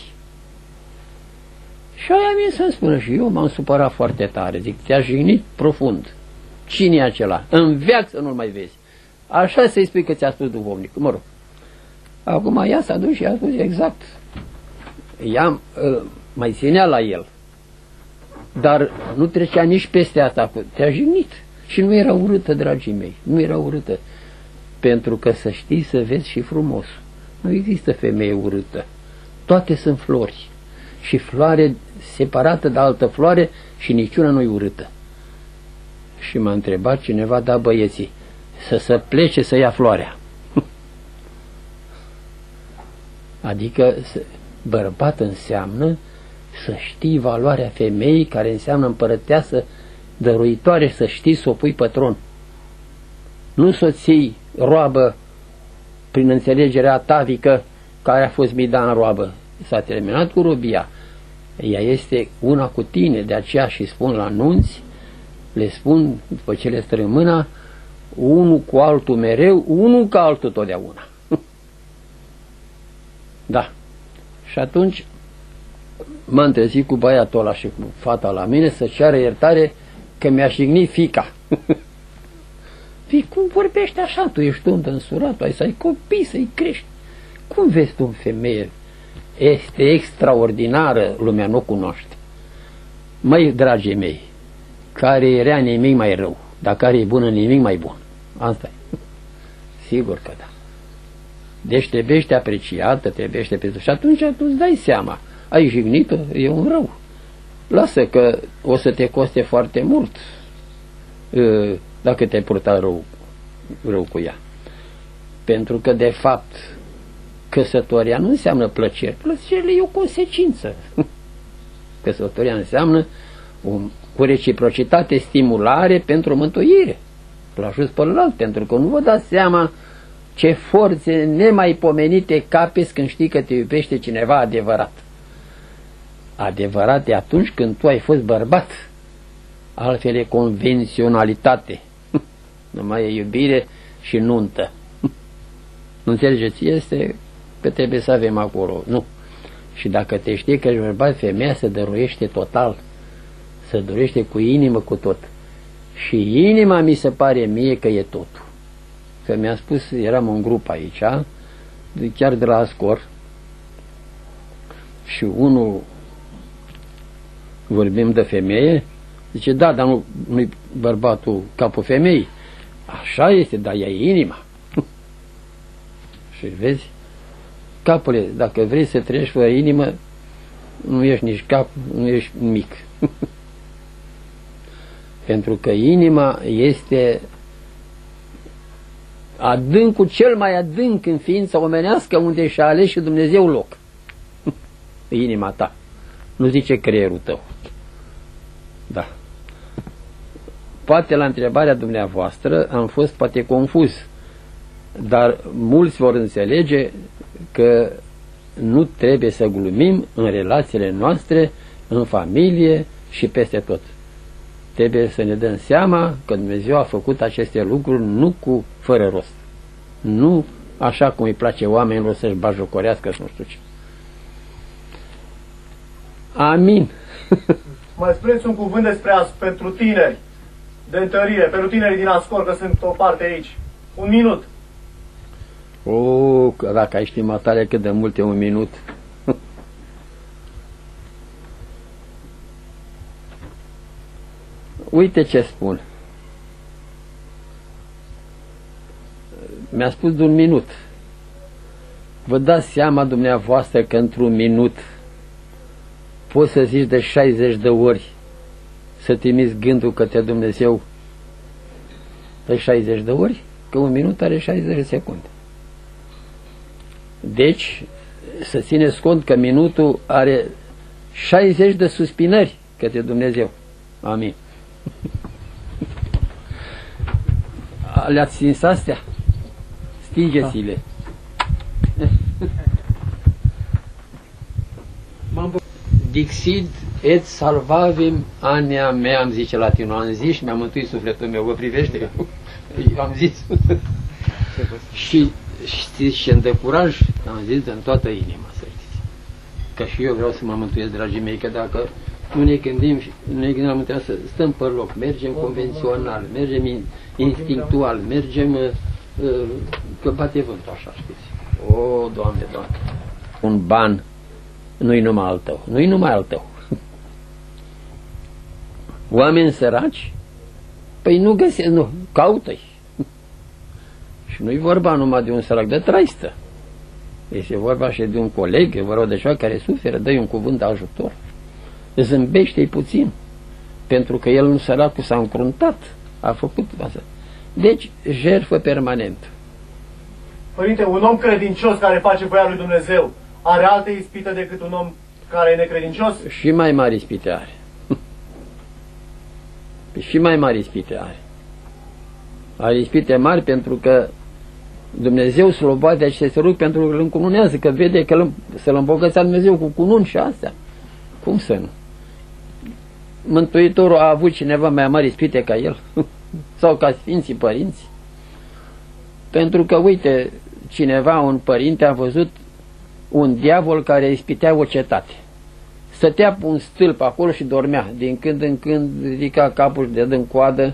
Și aia mie să-mi spună și eu m-am supărat foarte tare. Zic, te-a jignit profund. Cine e acela? În veac să nu-l mai vezi. Așa să-i spui că ți-a spus duhovnicul. Mă rog. Acum ea s-a dus și a spus exact. Ea mai ținea la el. Dar nu trecea nici peste asta. Te-a jignit. Și nu era urâtă, dragii mei. Nu era urâtă. Pentru că să știi să vezi și frumos. Nu există femeie urâtă. Toate sunt flori. Și floare separată de altă floare și niciuna nu-i urâtă. Și m-a întrebat cineva, da, băieții, să se plece să ia floarea. Adică bărbat înseamnă să știi valoarea femeii, care înseamnă împărăteasă, dăruitoare, să știi să o pui pe tron. Nu să ții roabă prin înțelegerea atavică care a fost mida în roabă. S-a terminat cu robia. Ea este una cu tine, de aceea și spun la nunți, le spun, după ce le strâng mâna, unul cu altul mereu, unul ca altul totdeauna. Da. Și atunci m-am trezit cu băiatul ăla și cu fata la mine să ceară iertare că mi-a jignit fiica. Fii, cum vorbești așa? Tu ești om însurat, tu ai să ai copii, să-i crești. Cum vezi tu în femeie? Este extraordinară, lumea nu o cunoaște. Măi, dragii mei, care e rea nimic mai rău, dar care e bună nimic mai bun. Asta e. Sigur că da. Deci trebuiește apreciată, trebuiește pe... Și atunci tu îți dai seama, ai jignit-o, e un rău. lasă că o să te coste foarte mult dacă te-ai purta rău, rău cu ea. Pentru că, de fapt, căsătoria nu înseamnă plăceri. Plăcerile e o consecință. Căsătoria înseamnă un, cu reciprocitate, stimulare pentru mântuire. Îl ajut pe ălalt, pentru că nu vă dați seama ce forțe nemaipomenite capeți când știi că te iubește cineva adevărat. Adevărat e atunci când tu ai fost bărbat. Altfel e convenționalitate. Nu mai e iubire și nuntă. Nu înțelegeți? Este că trebuie să avem acolo. Nu. Și dacă te știi că ești bărbat, femeia se dăruiește total. Se dăruiește cu inimă, cu tot. Și inima mi se pare mie că e totul. Că mi-a spus, eram un grup aici, chiar de la Ascor, și unul, vorbim de femeie, zice, da, dar nu, nu-i bărbatul capul femeii. Așa este, dar ea e inima. Și vezi, capule, dacă vrei să treci fără inimă, nu ești nici cap, nu ești mic. Pentru că inima este adâncul cel mai adânc în ființa omenească, unde și-a ales și Dumnezeu loc. Inima ta. Nu zice creierul tău. Da. Poate la întrebarea dumneavoastră am fost poate confuz, dar mulți vor înțelege că nu trebuie să glumim în relațiile noastre, în familie și peste tot. Trebuie să ne dăm seama că Dumnezeu a făcut aceste lucruri nu cu fără rost. Nu așa cum îi place oamenilor să-și bajocorească și nu știu ce. Amin. Mai spuneți un cuvânt despre azi pentru tineri, de întărire, pentru tinerii din Ascor, că sunt o parte aici. Un minut. O, dacă ai ști matale cât de multe un minut. Uite ce spun. Mi-a spus de un minut. Vă dați seama dumneavoastră că într-un minut poți să zici de șaizeci de ori să trimiți gândul către Dumnezeu de șaizeci de ori? Că un minut are șaizeci de secunde. Deci, să țineți cont că minutul are șaizeci de suspinări către Dumnezeu. Amin. Le-ați țins astea? Stingeți-le. Dixid et salvavim anea mea, am zice latinul, am zis și mi-a mântuit sufletul meu, vă privește? Am zis. Și știți ce îmi dă curaj? Am zis în toată inima, să știți. Că și eu vreau să mă mântuiesc, dragii mei, că dacă nu ne gândim, nu ne gândim la mântuirea, să stăm pe loc, mergem convențional, mergem instinctual, mergem că bate vântul, așa, știți. O, Doamne, Doamne! Un ban nu-i numai al tău, nu-i numai al tău. Oameni săraci? Păi nu găsesc, nu, caută-i. Și nu-i vorba numai de un sărac de traistă. Este vorba și de un coleg, e vorba de ceva care suferă, dă-i un cuvânt de ajutor. Zâmbește-i puțin, pentru că el nu săracul s-a încruntat, a făcut asta. Deci, jertfă permanent. Părinte, un om credincios care face voia lui Dumnezeu are altă ispită decât un om care e necredincios? Și mai mari ispite are. Și mai mari ispite are. Are ispite mari pentru că Dumnezeu slobodea și se rug pentru că îl încununează, că vede că să-l îmbogățea Dumnezeu cu cununi și astea. Cum să nu? Mântuitorul a avut cineva mai mari ispite ca el? Sau ca Sfinții Părinți? Pentru că, uite, cineva, un părinte, a văzut un diavol care ispitea o cetate. Stătea pe un stâlp acolo și dormea. Din când în când ridica capul și dădea în coadă,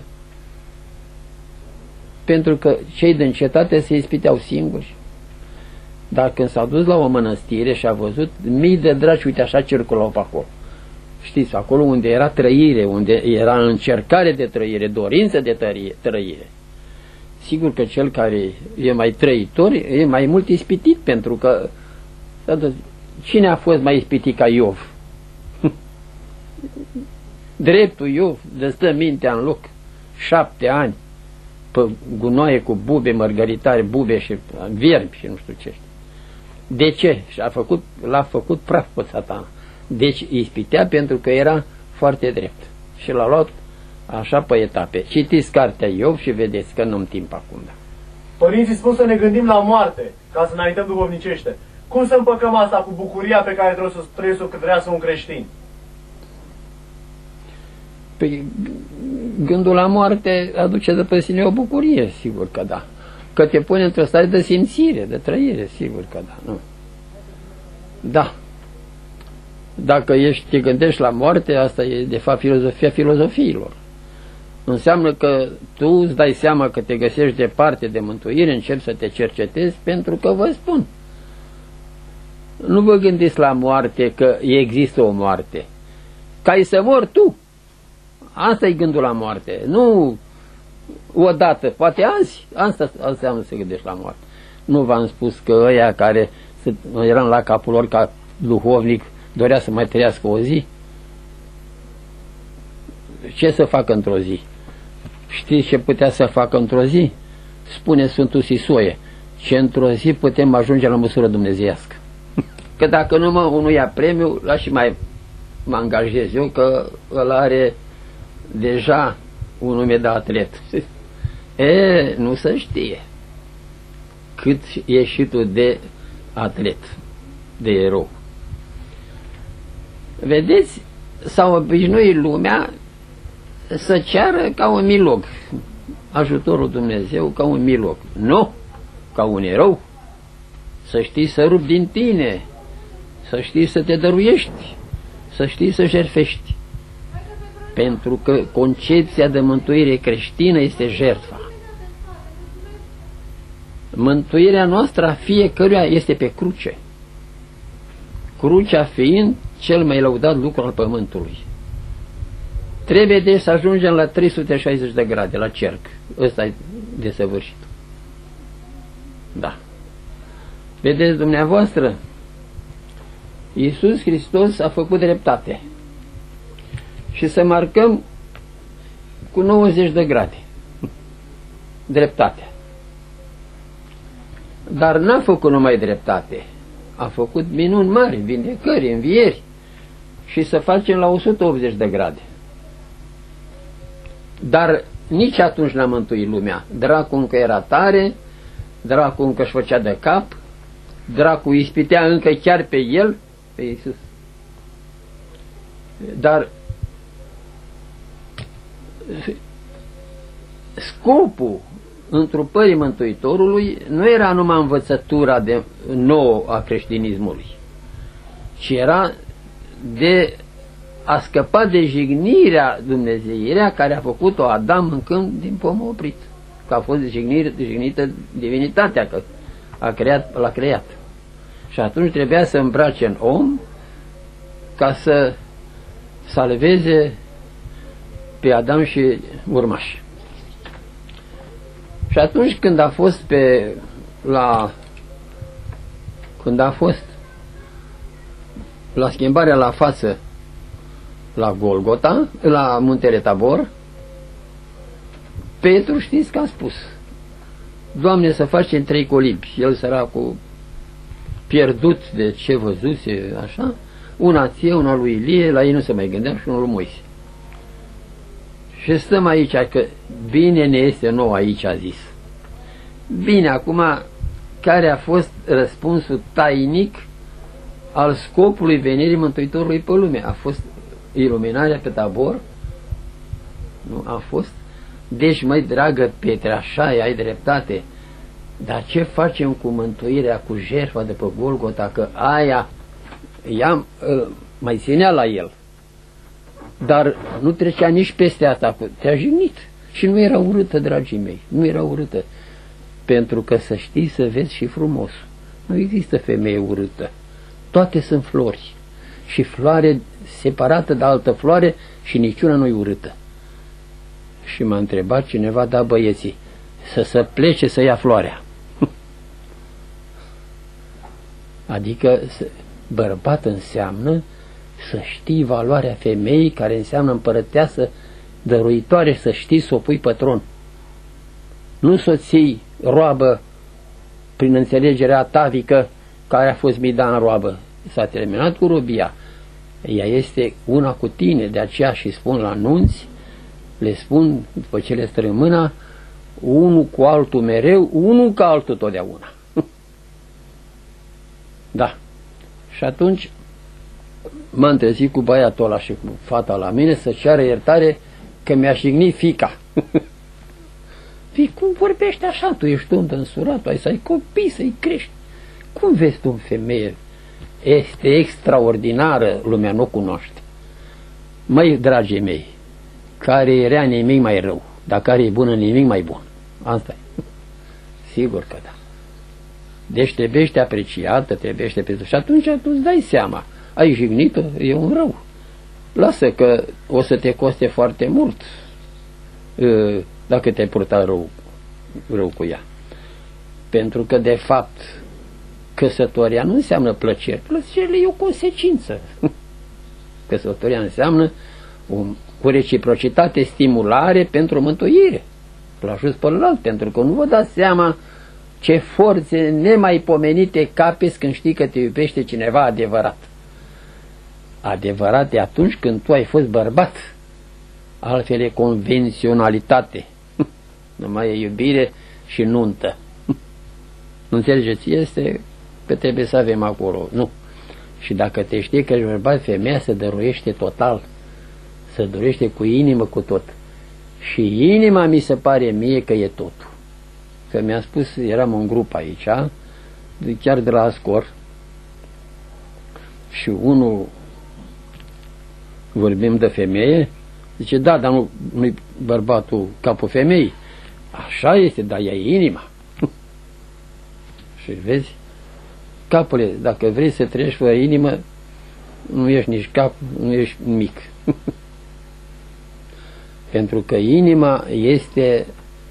pentru că cei din cetate se ispiteau singuri. Dar când s-a dus la o mănăstire și a văzut mii de dragi, uite așa circulau pe acolo. Știți, acolo unde era trăire, unde era încercare de trăire, dorință de trăire. Sigur că cel care e mai trăitor e mai mult ispitit, pentru că cine a fost mai ispitit ca Iov? dreptul eu, de stă mintea în loc, șapte ani, pe gunoaie cu bube, mărgăritare, bube și vierbi și nu știu ce. De ce? Și a făcut, l-a făcut praf pe Satana. Deci ispitea pentru că era foarte drept. Și l-a luat așa pe etape. Citiți cartea Iov și vedeți că nu-mi timp acum. Da. Părinții spun să ne gândim la moarte, ca să înaintăm duhovnicește. Cum să împăcăm asta cu bucuria pe care trebuie să trebuie să o trăiască un creștin? Păi, gândul la moarte aduce de pe sine o bucurie, sigur că da. Că te pune într-o stare de simțire, de trăire, sigur că da. Nu. Da. Dacă ești, te gândești la moarte, asta e de fapt filozofia filozofiilor. Înseamnă că tu îți dai seama că te găsești departe de mântuire, începi să te cercetezi, pentru că vă spun, nu vă gândiți la moarte că există o moarte. Ca ai să mori tu. Asta e gândul la moarte. Nu odată, poate azi. Asta înseamnă să gândești la moarte. Nu v-am spus că ăia care eram la capul lor ca duhovnic dorea să mai trăiască o zi? Ce să facă într-o zi? Știți ce putea să facă într-o zi? Spune Sfântul Sisoie, ce într-o zi putem ajunge la măsură dumnezeiască. Că dacă nu mă, unul ia premiu, la și mai mă angajez eu, că ăla are deja un nume de atlet. E, nu se știe cât ești și tu de atlet, de erou. Vedeți, s-a obișnuit lumea să ceară ca un milog, ajutorul Dumnezeu ca un milog, nu ca un erou. Să știi să rupi din tine, să știi să te dăruiești, să știi să jertfești. Pentru că concepția de mântuire creștină este jertfa. Mântuirea noastră a fiecăruia este pe cruce. Crucea fiind cel mai lăudat lucru al pământului. Trebuie deci să ajungem la trei sute șaizeci de grade, la cerc. Ăsta e desăvârșitul. Da. Vedeți dumneavoastră, Iisus Hristos a făcut dreptate. Și să marcăm cu nouăzeci de grade dreptatea. Dar n-a făcut numai dreptate. A făcut minuni mari, vindecări, învieri. Și să facem la o sută optzeci de grade. Dar nici atunci n-a mântuit lumea. Dracul încă era tare, dracul încă își făcea de cap, dracul ispitea încă chiar pe el, pe Iisus. Dar scopul întrupării Mântuitorului nu era numai învățătura de nouă a creștinismului, ci era de a scăpa de jignirea dumnezeirea care a făcut-o Adam mâncând din pomul oprit, că a fost jignită divinitatea, că a creat, l-a creat. Și atunci trebuia să îmbrace în om ca să salveze pe Adam și urmași. Și atunci când a fost pe la când a fost la schimbarea la față la Golgota, la Muntele Tabor, Petru știți că a spus: Doamne, să facem trei colibi. El săracul pierdut de ce văzuse, așa, una ție, una lui Ilie, la ei nu se mai gândeam, și unul lui Moise. Și stăm aici, că bine ne este nou aici, a zis. Bine, acum, care a fost răspunsul tainic al scopului venirii Mântuitorului pe lume? A fost iluminarea pe Tabor? Nu a fost? Deci, măi, dragă Petre, așa e, ai dreptate, dar ce facem cu mântuirea, cu jertfa de pe Golgota, că aia ea mai ținea la el, dar nu trecea nici peste asta, te-a jignit. Și nu era urâtă, dragii mei, nu era urâtă, pentru că să știi să vezi și frumos. Nu există femeie urâtă, toate sunt flori, și floare separată de altă floare și niciuna nu-i urâtă. Și m-a întrebat cineva: da, băieții, să se plece să ia floarea. Adică bărbat înseamnă să știi valoarea femeii, care înseamnă împărăteasă, dăruitoare, să știi să o pui pe tron. Nu să o ții roabă prin înțelegerea atavică care a fost mida în roabă. S-a terminat cu robia. Ea este una cu tine, de aceea și spun la nunți, le spun, după ce le strâng mâna, unul cu altul mereu, unul ca altul totdeauna. Da. Și atunci m-am trezit cu băiatul ăla și cu fata la mine să ceară iertare că mi-a jignit fiica. Fii, cum vorbești așa? Tu ești un însurat, tu ai să ai copii, să-i crești. Cum vezi tu în femeie? Este extraordinară, lumea nu o cunoaște. Măi, dragii mei, care e rea nimic mai rău, dar care e bună nimic mai bun. Asta e. Sigur că da. Deci trebuiește apreciată, trebuiește pe... Și atunci tu îți dai seama, ai jignit-o, e un rău. Lasă că o să te coste foarte mult dacă te-ai purtat rău, rău cu ea. Pentru că, de fapt, căsătoria nu înseamnă plăceri. Plăcerile e o consecință. Căsătoria înseamnă un, cu reciprocitate, stimulare pentru mântuire. Îl ajuți pe ălalt, pentru că nu vă dați seama ce forțe nemaipomenite capezi când știi că te iubește cineva adevărat. Adevărat e atunci când tu ai fost bărbat. Altfel e convenționalitate. Numai e iubire și nuntă. Nu înțelegeți? Este că trebuie să avem acolo. Nu. Și dacă te știi că ești bărbat, femeia se dăruiește total. Se dăruiește cu inimă, cu tot. Și inima mi se pare mie că e totul. Că mi-a spus, eram în grup aici, chiar de la Ascor, și unul, vorbim de femeie, zice, da, dar nu, nu-i bărbatul capul femeii. Așa este, dar ea e inima. Și vezi, capule, dacă vrei să trăiești fără inimă, nu ești nici cap, nu ești mic. Pentru că inima este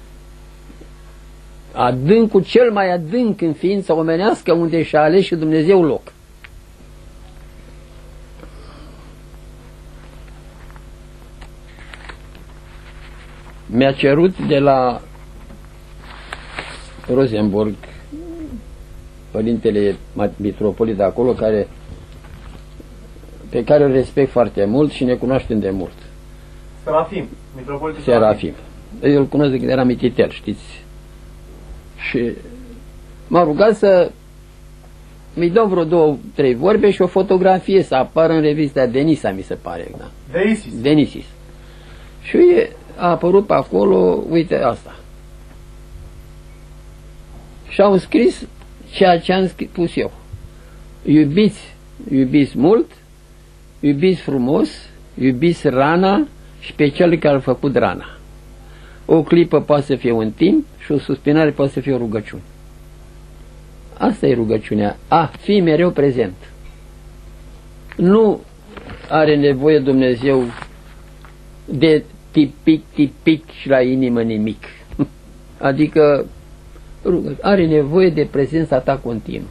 adâncul cel mai adânc în ființa omenească, unde și-a ales și Dumnezeu loc. Mi-a cerut de la Rosenborg, părintele mitropolit de acolo, care, pe care îl respect foarte mult și ne cunoaștem de mult. Serafim, mitropolitul Serafim. Eu îl cunosc de când era mititel, știți? Și m-a rugat să mi dau vreo două, trei vorbe și o fotografie să apară în revista Denisa, mi se pare. Da? Denisis. Denisis. Și e, a apărut pe acolo, uite asta. Și au scris ceea ce am spus eu. Iubiți, iubiți mult, iubiți frumos, iubiți rana și pe cel care a făcut rana. O clipă poate să fie un timp și o suspinare poate să fie o rugăciune. Asta e rugăciunea. A fi mereu prezent. Nu are nevoie Dumnezeu de tipic, tipic și la inimă nimic. Adică are nevoie de prezența ta continuă.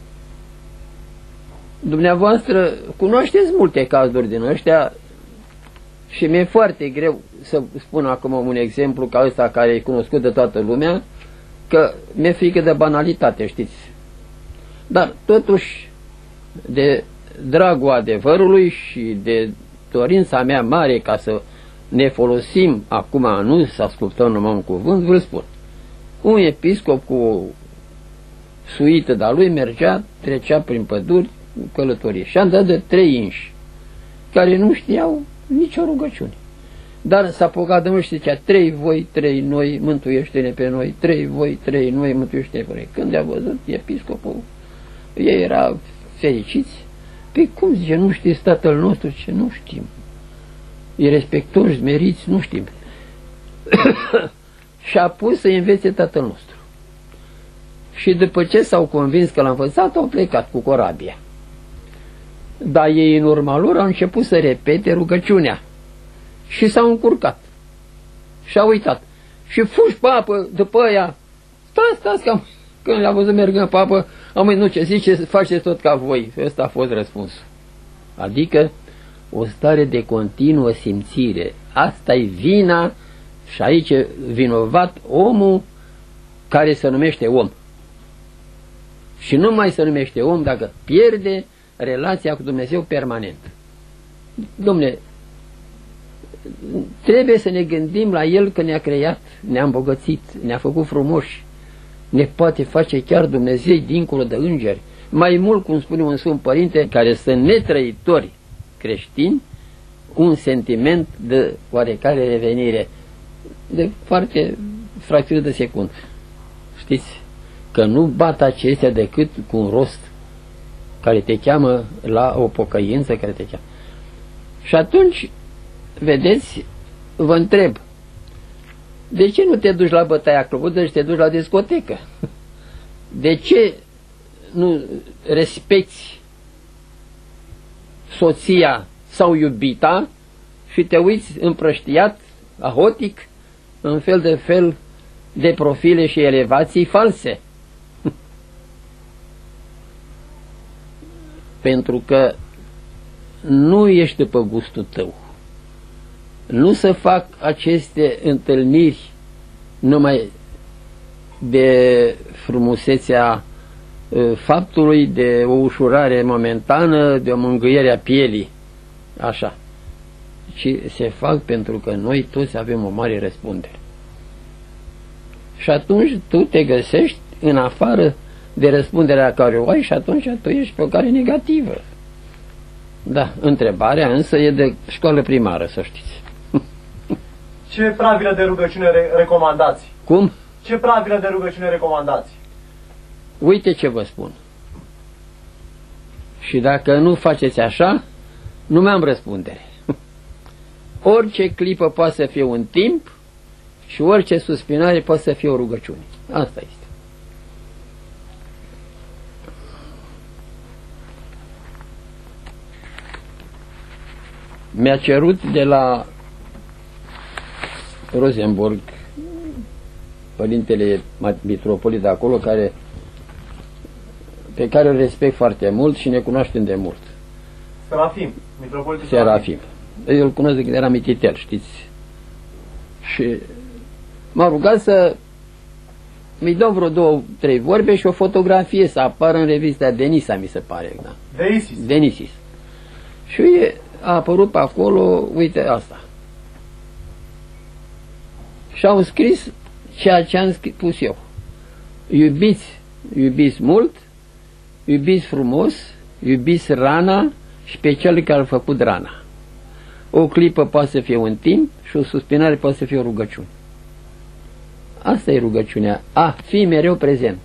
Dumneavoastră cunoașteți multe cazuri din ăștia și mi-e foarte greu să spun acum un exemplu ca ăsta care e cunoscut de toată lumea, că mi-e frică de banalitate, știți. Dar totuși, de dragul adevărului și de dorința mea mare ca să ne folosim acum, nu să ascultăm numai un cuvânt, vă spun. Un episcop cu o suită de-a lui mergea, trecea prin păduri, călătorie. Și am dat de trei inși, care nu știau nicio rugăciune. Dar s-a apucat de mult și zicea, trei voi, trei noi, mântuiește-ne pe noi, trei voi, trei noi, mântuiește-ne pe noi. Când a văzut episcopul, ei erau fericiți. Păi cum zice, nu știți Tatăl nostru? Ce nu știm. E respectoși, meriți, nu știm. Și a pus să învețe Tatăl nostru. Și după ce s-au convins că l-a învățat, au plecat cu corabia. Dar ei în urma lor au început să repete rugăciunea. Și s-au încurcat. Și au uitat. Și fugi pe apă după aia. Stați, stați, că când le-a văzut mergând pe apă, am zis, nu, ce zice, faceți tot ca voi. Ăsta a fost răspunsul. Adică o stare de continuă simțire. Asta e vina și aici e vinovat omul care se numește om. Și nu mai se numește om dacă pierde relația cu Dumnezeu permanent. Dom'le, trebuie să ne gândim la El că ne-a creat, ne-a îmbogățit, ne-a făcut frumoși, ne poate face chiar Dumnezeu dincolo de îngeri. Mai mult, cum spune un Sfânt Părinte, care sunt netrăitori creștini, un sentiment de oarecare revenire, de foarte fracțiune de secundă. Știți? Că nu bat acestea decât cu un rost care te cheamă la o pocăință, care te cheamă. Și atunci, vedeți, vă întreb, de ce nu te duci la bătaia clopotă și te duci la discotecă? De ce nu respecti soția sau iubita și te uiți împrăștiat, ahotic, în fel de fel de profile și elevații false? Pentru că nu ești după gustul tău. Nu se fac aceste întâlniri numai de frumusețea faptului, de o ușurare momentană, de o mângâiere a pielii, așa, ci se fac pentru că noi toți avem o mare răspundere. Și atunci tu te găsești în afară de răspunderea care o ai și atunci tu ești pe o cale negativă. Da, întrebarea însă e de școală primară, să știți. Ce pravilă de rugăciune re recomandați? Cum? Ce pravilă de rugăciune recomandați? Uite ce vă spun. Și dacă nu faceți așa, nu mai am răspundere. Orice clipă poate să fie un timp și orice suspinare poate să fie o rugăciune. Asta este. Mi-a cerut de la Rosenborg, părintele mitropolit de acolo, care, pe care îl respect foarte mult și ne cunoaștem de mult. Serafim, mitropolitul Serafim. Eu îl cunosc de când era mititel, știți. Și m-a rugat să mi dau vreo două, trei vorbe și o fotografie să apară în revista Denisa, mi se pare. Da? Denisis. Denisis. Și e, a apărut pe acolo, uite asta. Și au scris ceea ce am spus eu. Iubiți, iubiți mult, iubiți frumos, iubiți rana și pe cel care a făcut rana. O clipă poate să fie un timp și o suspinare poate să fie o rugăciune. Asta e rugăciunea, a fi mereu prezent.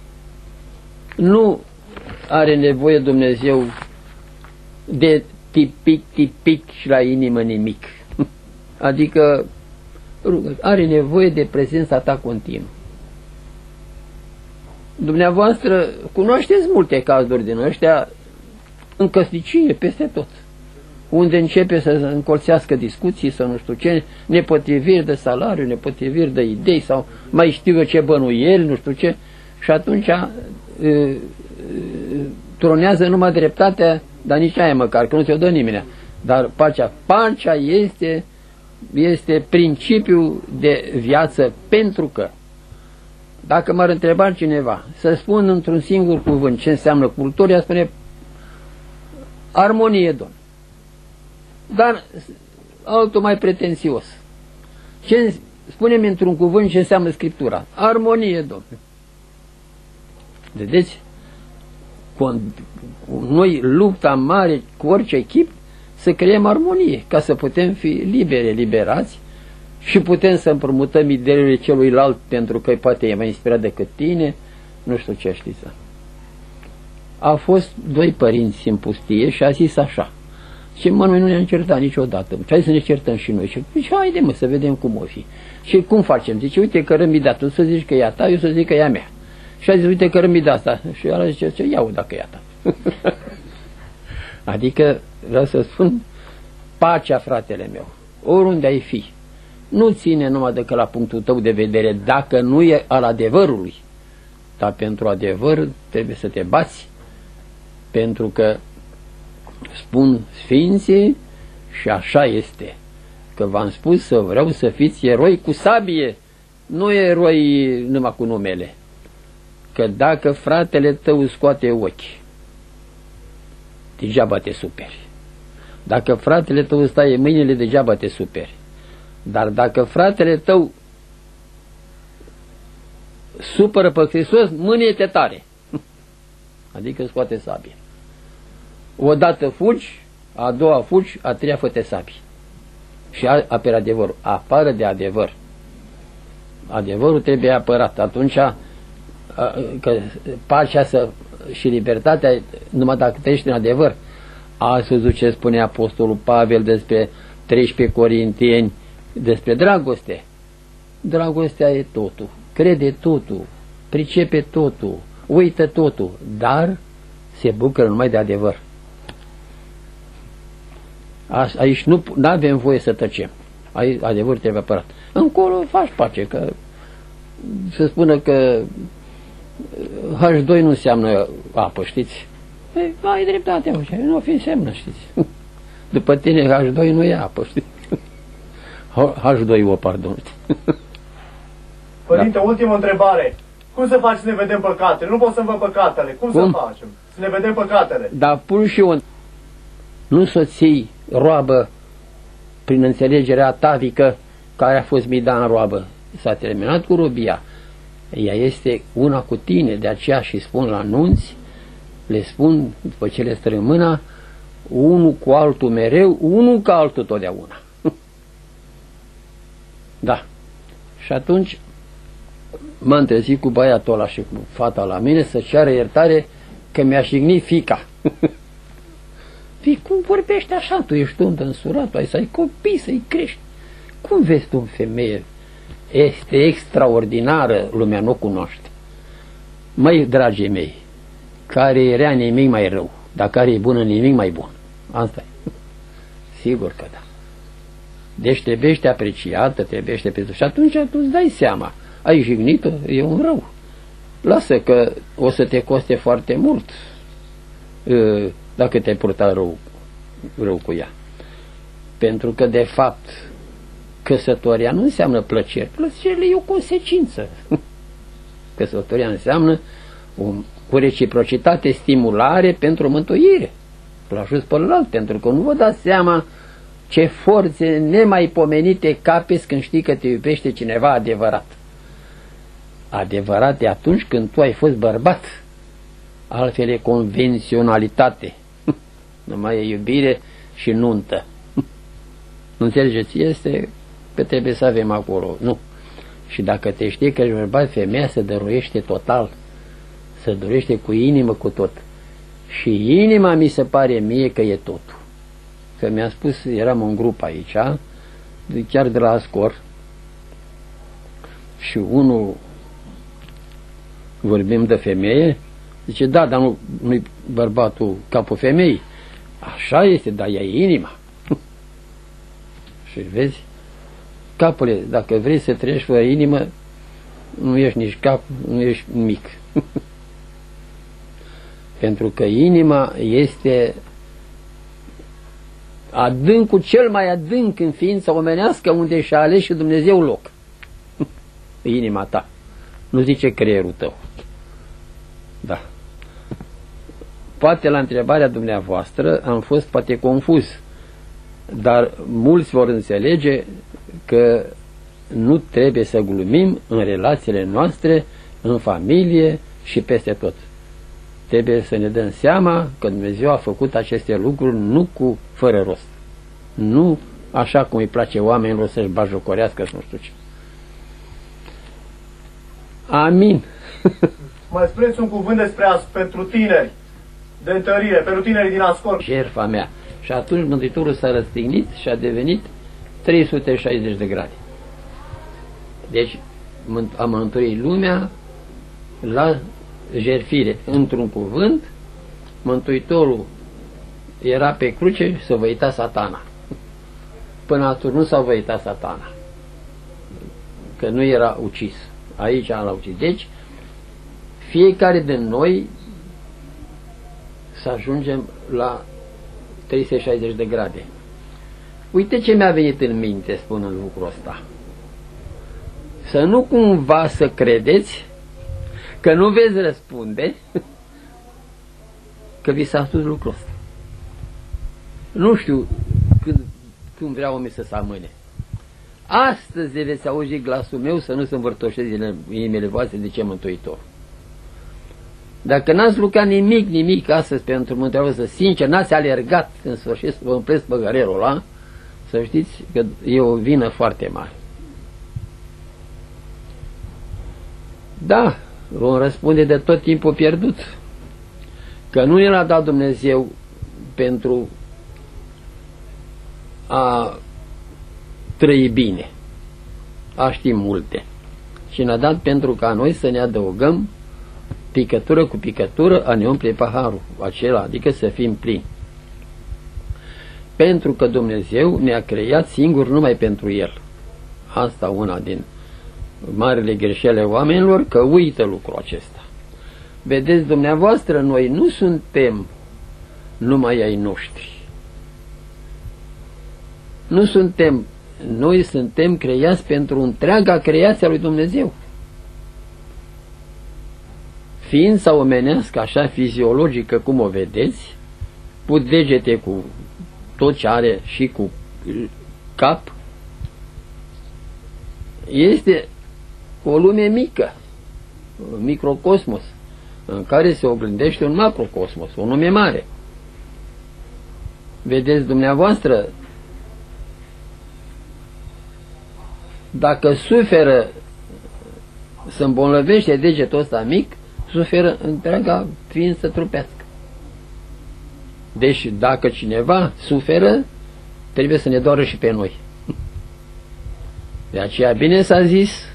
Nu are nevoie Dumnezeu de tipic, tipic și la inimă nimic. Adică are nevoie de prezența ta continuă. Dumneavoastră cunoașteți multe cazuri din ăștia în căsnicie, peste tot, unde începe să încolțească discuții, să nu știu ce, nepotriviri de salariu, nepotriviri de idei sau mai știu eu ce bănuieli, nu știu ce, și atunci e, e, tronează numai dreptatea, dar nici aia măcar, că nu ți-o dă nimeni. Dar pacea, pacea este, este principiul de viață, pentru că dacă m-ar întreba cineva să spun într-un singur cuvânt ce înseamnă cultura, spune armonie, domn. Dar altul mai pretențios. Ce, spune-mi într-un cuvânt ce înseamnă Scriptura. Armonie, domn. Vedeți? Cu noi lupta mare cu orice echip să creăm armonie, ca să putem fi liberi, liberați și putem să împrumutăm ideile celuilalt pentru că poate e mai inspirat decât tine, nu știu ce știți. Au fost doi părinți în pustie și a zis așa: și mă, noi nu ne-am certat niciodată, hai să ne certăm și noi. Și zice, haide mă, să vedem cum o fi. Și cum facem? Zice, uite că râmii dat, tu să zici că e a ta, eu să zic că e a mea. Și a zis, uite că râmii de asta. Și ăla zice, ce iau dacă e a ta. Adică, vreau să spun, pacea, fratele meu, oriunde ai fi, nu ține numai decât la punctul tău de vedere, dacă nu e al adevărului. Dar pentru adevăr trebuie să te bați, pentru că spun sfinții Și așa este. Că v-am spus să vreau să fiți eroi cu sabie, nu eroi numai cu numele. Că dacă fratele tău scoate ochi, degeaba te superi. Dacă fratele tău stai mâinile, degeaba te superi. Dar dacă fratele tău supără pe Hristos, mânie-te tare. Adică scoate sabie. Odată fugi, a doua fugi, a treia fă-te sabie. Și apără adevărul. Apară de adevăr. Adevărul trebuie apărat. Atunci că pacea să, și libertatea numai dacă trăiești în adevăr. Astăzi ce spune Apostolul Pavel despre treisprezece Corinteni, despre dragoste. Dragostea e totul. Crede totul. Pricepe totul. Uită totul. Dar se bucură numai de adevăr. Aici nu avem voie să tăcem. Aici adevărul trebuie apărat. Încolo faci pace, că se spună că H doi nu înseamnă apă, știți? Ei, ai dreptate, nu fi înseamnă, știți? După tine H doi nu e apă, știți? H doi O, pardon. Părinte, da. Ultimă întrebare. Cum să faci să ne vedem păcatele? Nu pot să-mi văd păcatele. Cum, Cum să facem? Să ne vedem păcatele. Dar pun și eu. Nu soții roabă prin înțelegerea atavică care a fost mida în roabă. S-a terminat cu robia. Ea este una cu tine, de aceea și spun la nunți, le spun, după ce le strâng mâna, unul cu altul mereu, unul ca altul totdeauna. Da. Și atunci m-am trezit cu băiatul ăla și cu fata la mine să ceară iertare că mi-a jignit fiica. Fii, cum vorbești așa? Tu ești un însurat, tu ai să ai copii, să-i crești. Cum vezi tu în femeie? Este extraordinară, lumea nu o cunoaște. Măi, dragii mei, care e rea nimic mai rău, dar care e bună nimic mai bun. Asta e. Sigur că da. Deci trebuiește apreciată, trebuiește pe și atunci tu îți dai seama. Ai jignit-o, e un rău. Lasă că o să te coste foarte mult dacă te-ai purtat rău, rău cu ea. Pentru că, de fapt, căsătoria nu înseamnă plăceri. Plăcerile e o consecință. Căsătoria înseamnă un, cu reciprocitate, stimulare pentru mântuire. Îl ajuți pe ălalt, pentru că nu vă dați seama ce forțe nemaipomenite capezi când știi că te iubește cineva adevărat. Adevărat e atunci când tu ai fost bărbat. Altfel e convenționalitate. Numai e iubire și nuntă. Nu înțelegeți? Este că trebuie să avem acolo. Nu. Și dacă te știi că ești bărbat, femeia se dăruiește total. Se dăruiește cu inimă, cu tot. Și inima mi se pare mie că e totul. Că mi-a spus, eram în grup aici, chiar de la Ascor, și unul, vorbim de femeie, zice, da, dar nu, nu-i bărbatul capul femeii. Așa este, dar ea e inima. Și vezi, capule, dacă vrei să trăiești fără inimă, nu ești nici cap, nu ești mic. Pentru că inima este adâncul cel mai adânc în ființa omenească, unde și-a ales și Dumnezeu loc. Inima ta. Nu zice creierul tău. Da. Poate la întrebarea dumneavoastră am fost poate confuz, dar mulți vor înțelege că nu trebuie să glumim în relațiile noastre, în familie și peste tot. Trebuie să ne dăm seama că Dumnezeu a făcut aceste lucruri nu cu fără rost. Nu așa cum îi place oamenilor să-și bajocorească și nu știu ce. Amin. Mai spuneți un cuvânt despre azi pentru tineri, de întărire, pentru tinerii din Ascor. Jertfa mea. Și atunci Mântuitorul s-a răstignit și a devenit trei sute șaizeci de grade. Deci a mântuit lumea la jertfire. Într-un cuvânt, Mântuitorul era pe cruce să văita Satana. Până atunci nu s-a văitat Satana, că nu era ucis. Aici l-a ucis. Deci fiecare din noi să ajungem la trei sute șaizeci de grade. Uite ce mi-a venit în minte spunând lucrul ăsta. Să nu cumva să credeți că nu veți răspunde că vi s-a spus lucrul ăsta. Nu știu când, când vrea omul să se amâne. Astăzi de veți auzi glasul meu să nu se învârtoșeze în inimile voastre de ce Mântuitor. Dacă n-ați lucrat nimic, nimic astăzi pentru mântuirea voastră, sincer, n-ați alergat în sfârșit să vă împlesc păgărelul ăla, să știți că e o vină foarte mare. Da, vom răspunde de tot timpul pierdut, că nu ne l-a dat Dumnezeu pentru a trăi bine, a ști multe, și ne-a dat pentru ca noi să ne adăugăm picătură cu picătură, a ne umple paharul acela, adică să fim plini. Pentru că Dumnezeu ne-a creat singur numai pentru El. Asta una din marile greșeli oamenilor, că uită lucrul acesta. Vedeți, dumneavoastră, noi nu suntem numai ai noștri. Nu suntem, noi suntem creați pentru întreaga creație a lui Dumnezeu. Ființa omenească, așa fiziologică cum o vedeți, cu degete, cu tot ce are și cu cap, este o lume mică, un microcosmos, în care se oglindește un macrocosmos, o lume mare. Vedeți dumneavoastră, dacă suferă, se îmbolnăvește degetul ăsta mic, suferă întreaga ființă trupească. Deci dacă cineva suferă, trebuie să ne doară și pe noi. De aceea bine s-a zis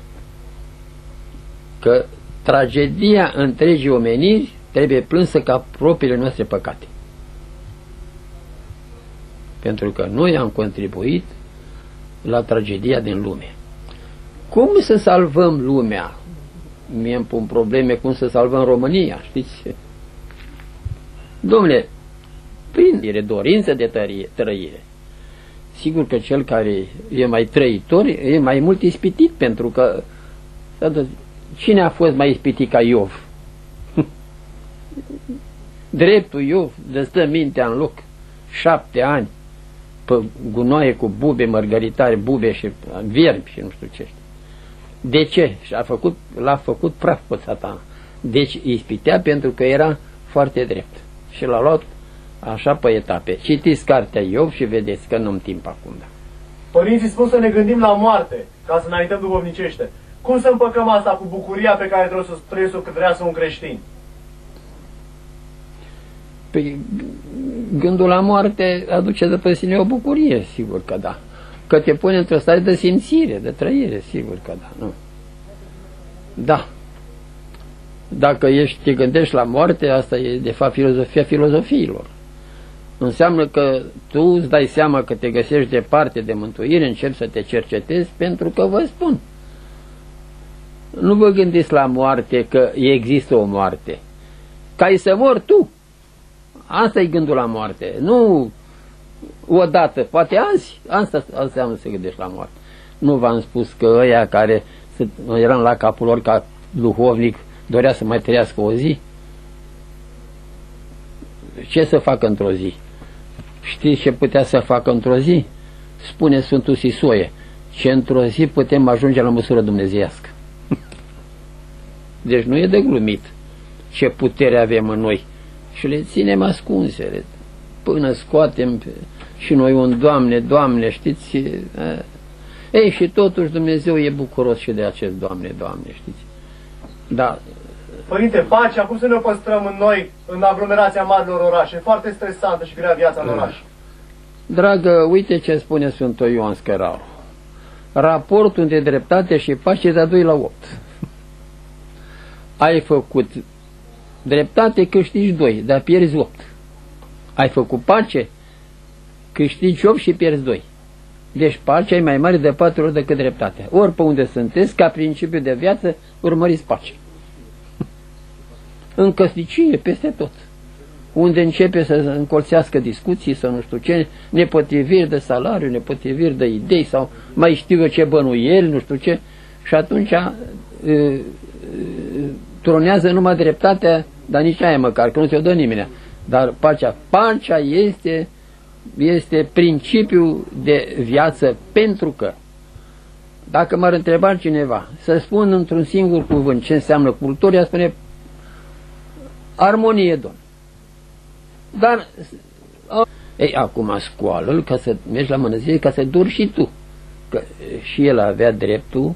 că tragedia întregii omeniri trebuie plânsă ca propriile noastre păcate. Pentru că noi am contribuit la tragedia din lume. Cum să salvăm lumea? Mie îmi pun probleme cum să salvăm România, știți? Dom'le, prin dorință de tărie, trăire. Sigur că cel care e mai trăitor e mai mult ispitit, pentru că cine a fost mai ispitit ca Iov? Dreptul Iov, de stă mintea în loc, șapte ani, pe gunoaie cu bube, mărgăritare, bube și vierbi și nu știu ce. De ce? Și a făcut, l-a făcut praf pe Satana. Deci ispitea pentru că era foarte drept. Și l-a luat așa pe etape. Citiți cartea Iov și vedeți că nu-mi timp acum. Da. Părinții spun să ne gândim la moarte, ca să înaintăm duhovnicește. Cum să împăcăm asta cu bucuria pe care trebuie să trăiesc o cât vrea să un creștin? Păi, gândul la moarte aduce după sine o bucurie, sigur că da. Că te pune într-o stare de simțire, de trăire, sigur că da. Nu. Da. Dacă ești, te gândești la moarte, asta e de fapt filozofia filozofiilor. Înseamnă că tu îți dai seama că te găsești departe de mântuire, începi să te cercetezi, pentru că vă spun, nu vă gândiți la moarte că există o moarte. Ca ai să mori tu. Asta e gândul la moarte. Nu odată, poate azi. Asta înseamnă să gândești la moarte. Nu v-am spus că ăia care eram la capul lor ca duhovnic dorea să mai trăiască o zi? Ce să facă într-o zi? Știți ce putea să facă într-o zi? Spune Sfântul Sisoie, ce într-o zi putem ajunge la măsură dumnezeiască. Deci nu e de glumit ce putere avem în noi. Și le ținem ascunse, până scoatem și noi un Doamne, Doamne, știți? Ei, și totuși Dumnezeu e bucuros și de acest Doamne, Doamne, știți? Da. Părinte, pacea, cum să ne o păstrăm în noi, în aglomerația marilor orașe? E foarte stresantă și grea viața în oraș. Dragă, uite ce spune Sfântul Ioan Scăraru. Raportul între dreptate și pace de doi la opt. Ai făcut dreptate, câștigi doi, dar pierzi opt. Ai făcut pace, câștigi opt și pierzi doi. Deci pacea e mai mare de patru ori decât dreptatea. Ori pe unde sunteți, ca principiu de viață, urmăriți pace. În căsnicie, peste tot. unde începe să încolțească discuții, să nu știu ce, nepotriviri de salariu, nepotriviri de idei sau mai știu eu ce bănuieli, nu știu ce, și atunci e, e, tronează numai dreptatea, dar nici aia măcar, că nu ți-o dă nimeni. Dar pacea, pacea este, este principiul de viață, pentru că dacă m-ar întreba cineva să spun într-un singur cuvânt ce înseamnă cultură, spune armonie, domn. Dar ei, acum scoală-l ca să mergi la mănăstire, ca să duri și tu. Că și el avea dreptul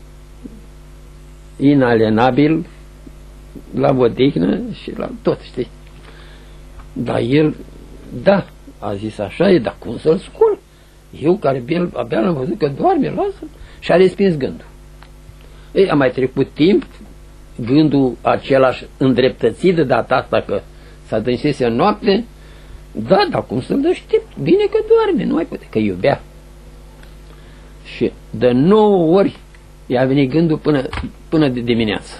inalienabil la odihnă și la tot, știi? Dar el, da, a zis așa, e, dar cum să-l scol? Eu care abia l-am văzut că doarme, lasă. Și a respins gândul. Ei, a mai trecut timp, gândul același îndreptățit de data asta că s-a dânsese în noapte, da, dar cum să-l deștept? Bine că doarme, nu mai poate, că iubea. Și de nouă ori i-a venit gândul până, până de dimineață.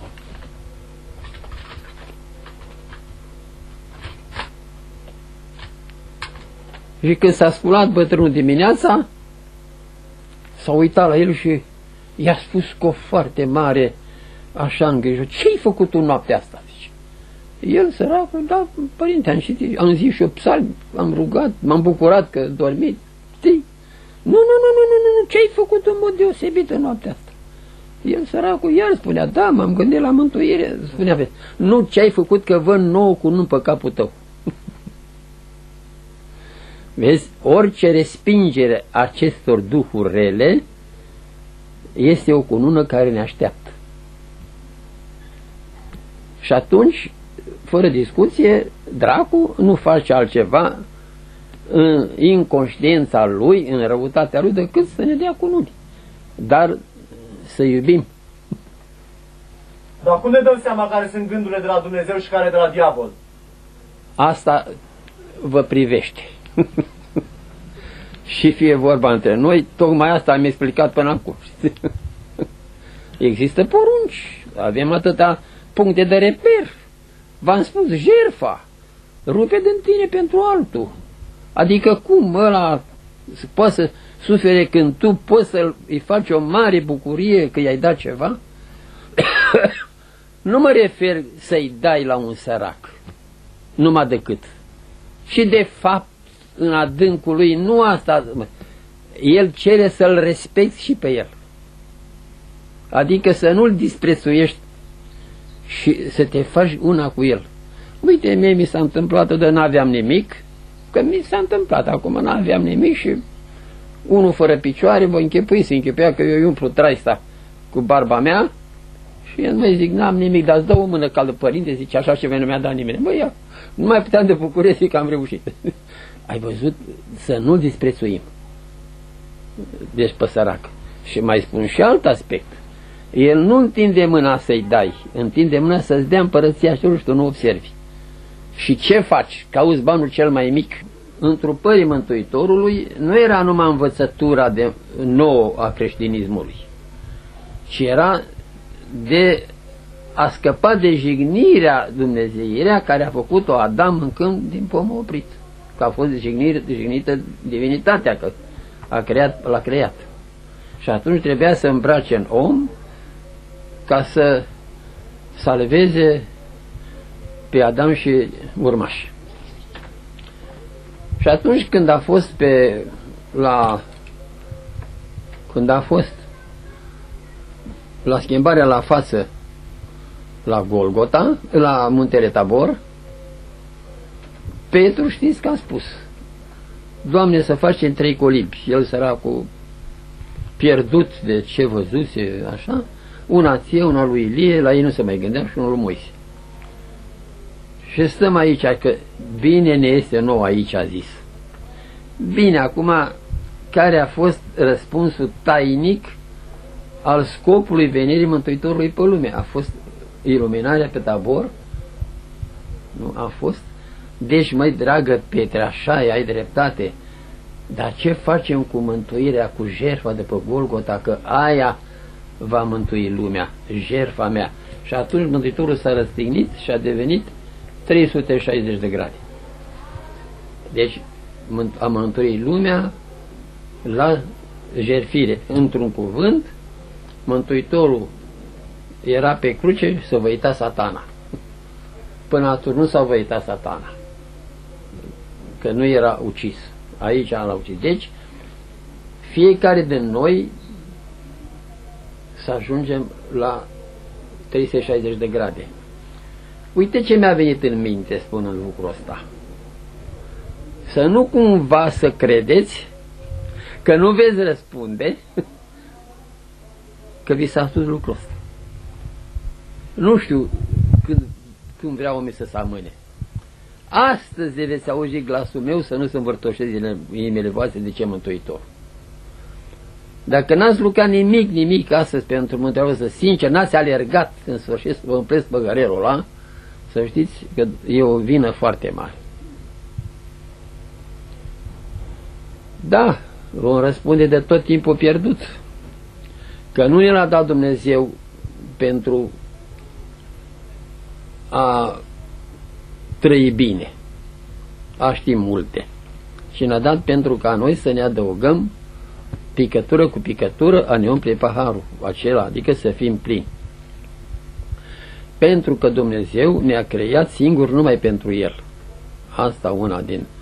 Și când s-a sculat bătrânul dimineața, s-a uitat la el și i-a spus cu o foarte mare, așa îngrijă, ce-ai făcut tu noaptea asta? Zice. El, săracul, da, părinte, am, citit, am zis și eu psalmi, am rugat, m-am bucurat că dormit, știi? Nu, nu, nu, nu, nu, nu, ce-ai făcut în mod deosebit în noaptea asta? El, săracul, iar spunea, da, m-am gândit la mântuire, spunea, nu, ce-ai făcut că văd nouă cu nu pe capul tău. Vezi, orice respingere acestor duhuri rele este o cunună care ne așteaptă. Și atunci, fără discuție, dracu nu face altceva în inconștiența lui, în răutatea lui, decât să ne dea cununi. Dar să iubim. Dar cum ne dăm seama care sunt gândurile de la Dumnezeu și care de la diavol? Asta vă privește. Și fie vorba între noi, tocmai asta am explicat până acum. Există porunci, avem atâtea puncte de reper. V-am spus, jertfa, rupe din tine pentru altul. Adică cum ăla poate să sufere când tu poți să-i faci o mare bucurie că i-ai dat ceva? Nu mă refer să-i dai la un sărac, numai decât. Și de fapt, în adâncul lui, nu asta, el cere să-l respecti și pe el. Adică să nu-l disprețuiești și să te faci una cu el. Uite, mie mi s-a întâmplat, de n-aveam nimic, că mi s-a întâmplat acum, n-aveam nimic și unul fără picioare, vă închipui, se închipuia că eu îi umplu traista cu barba mea și el mai zic, n-am nimic, dar îți dau o mână caldă, părinte, zice, așa ceva nu mi-a dat nimeni. Băi, ia, nu mai puteam de bucurie, zic că am reușit. Ai văzut? Să nu-l disprețuim. Deci pe sărac. Și mai spun și alt aspect. El nu întinde mâna să-i dai, întinde mâna să-ți dea împărăția și tu nu observi. Și ce faci? Cauți banul cel mai mic. Întrupării Mântuitorului nu era numai învățătura de nouă a creștinismului, ci era de a scăpa de jignirea dumnezeirea care a făcut-o Adam mâncând din pomul oprit. Că a fost jignit, jignită divinitatea, că a creat, l-a creat. Și atunci trebuia să îmbrace în om ca să salveze pe Adam și urmași. Și atunci când a fost pe la când a fost la schimbarea la față la Golgota, la Muntele Tabor, Petru, știți că a spus, Doamne, să facem trei colibi. El săracul pierdut de ce văzuse, așa, una ție, una lui Ilie, la ei nu se mai gândea, și unul lui Moise. Și stăm aici, că bine ne este nou aici, a zis. Bine, acum, care a fost răspunsul tainic al scopului venirii Mântuitorului pe lume? A fost iluminarea pe Tabor? Nu a fost? Deci, măi, dragă Petre, așa e, ai dreptate, dar ce facem cu mântuirea, cu jertfa de pe Golgota, că aia va mântui lumea, jertfa mea? Și atunci Mântuitorul s-a răstignit și a devenit trei sute șaizeci de grade. Deci a mântuit lumea la jertfire. Într-un cuvânt, Mântuitorul era pe cruce și s-a văitat Satana. Până atunci nu s-a văitat Satana, că nu era ucis. Aici l-a ucis. Deci fiecare din noi să ajungem la trei sute șaizeci de grade. Uite ce mi-a venit în minte spunând lucrul ăsta. Să nu cumva să credeți că nu veți răspunde că vi s-a spus lucrul ăsta. Nu știu când, când vrea omul să se amâne. Astăzi veți auzi glasul meu să nu se învârtoșeze în inimile voastre de ce Mântuitor. Dacă n-ați lucrat nimic, nimic astăzi pentru mântuirea voastră, sincer, n-ați alergat în sfârșit să vă împlesc păgărelul ăla, să știți că e o vină foarte mare. Da, vom răspunde de tot timpul pierdut, că nu ne l-a dat Dumnezeu pentru a trăi bine, a ști multe, și ne-a dat pentru ca noi să ne adăugăm picătură cu picătură, a ne umple paharul acela, adică să fim plini. Pentru că Dumnezeu ne-a creat singur numai pentru El. Asta una din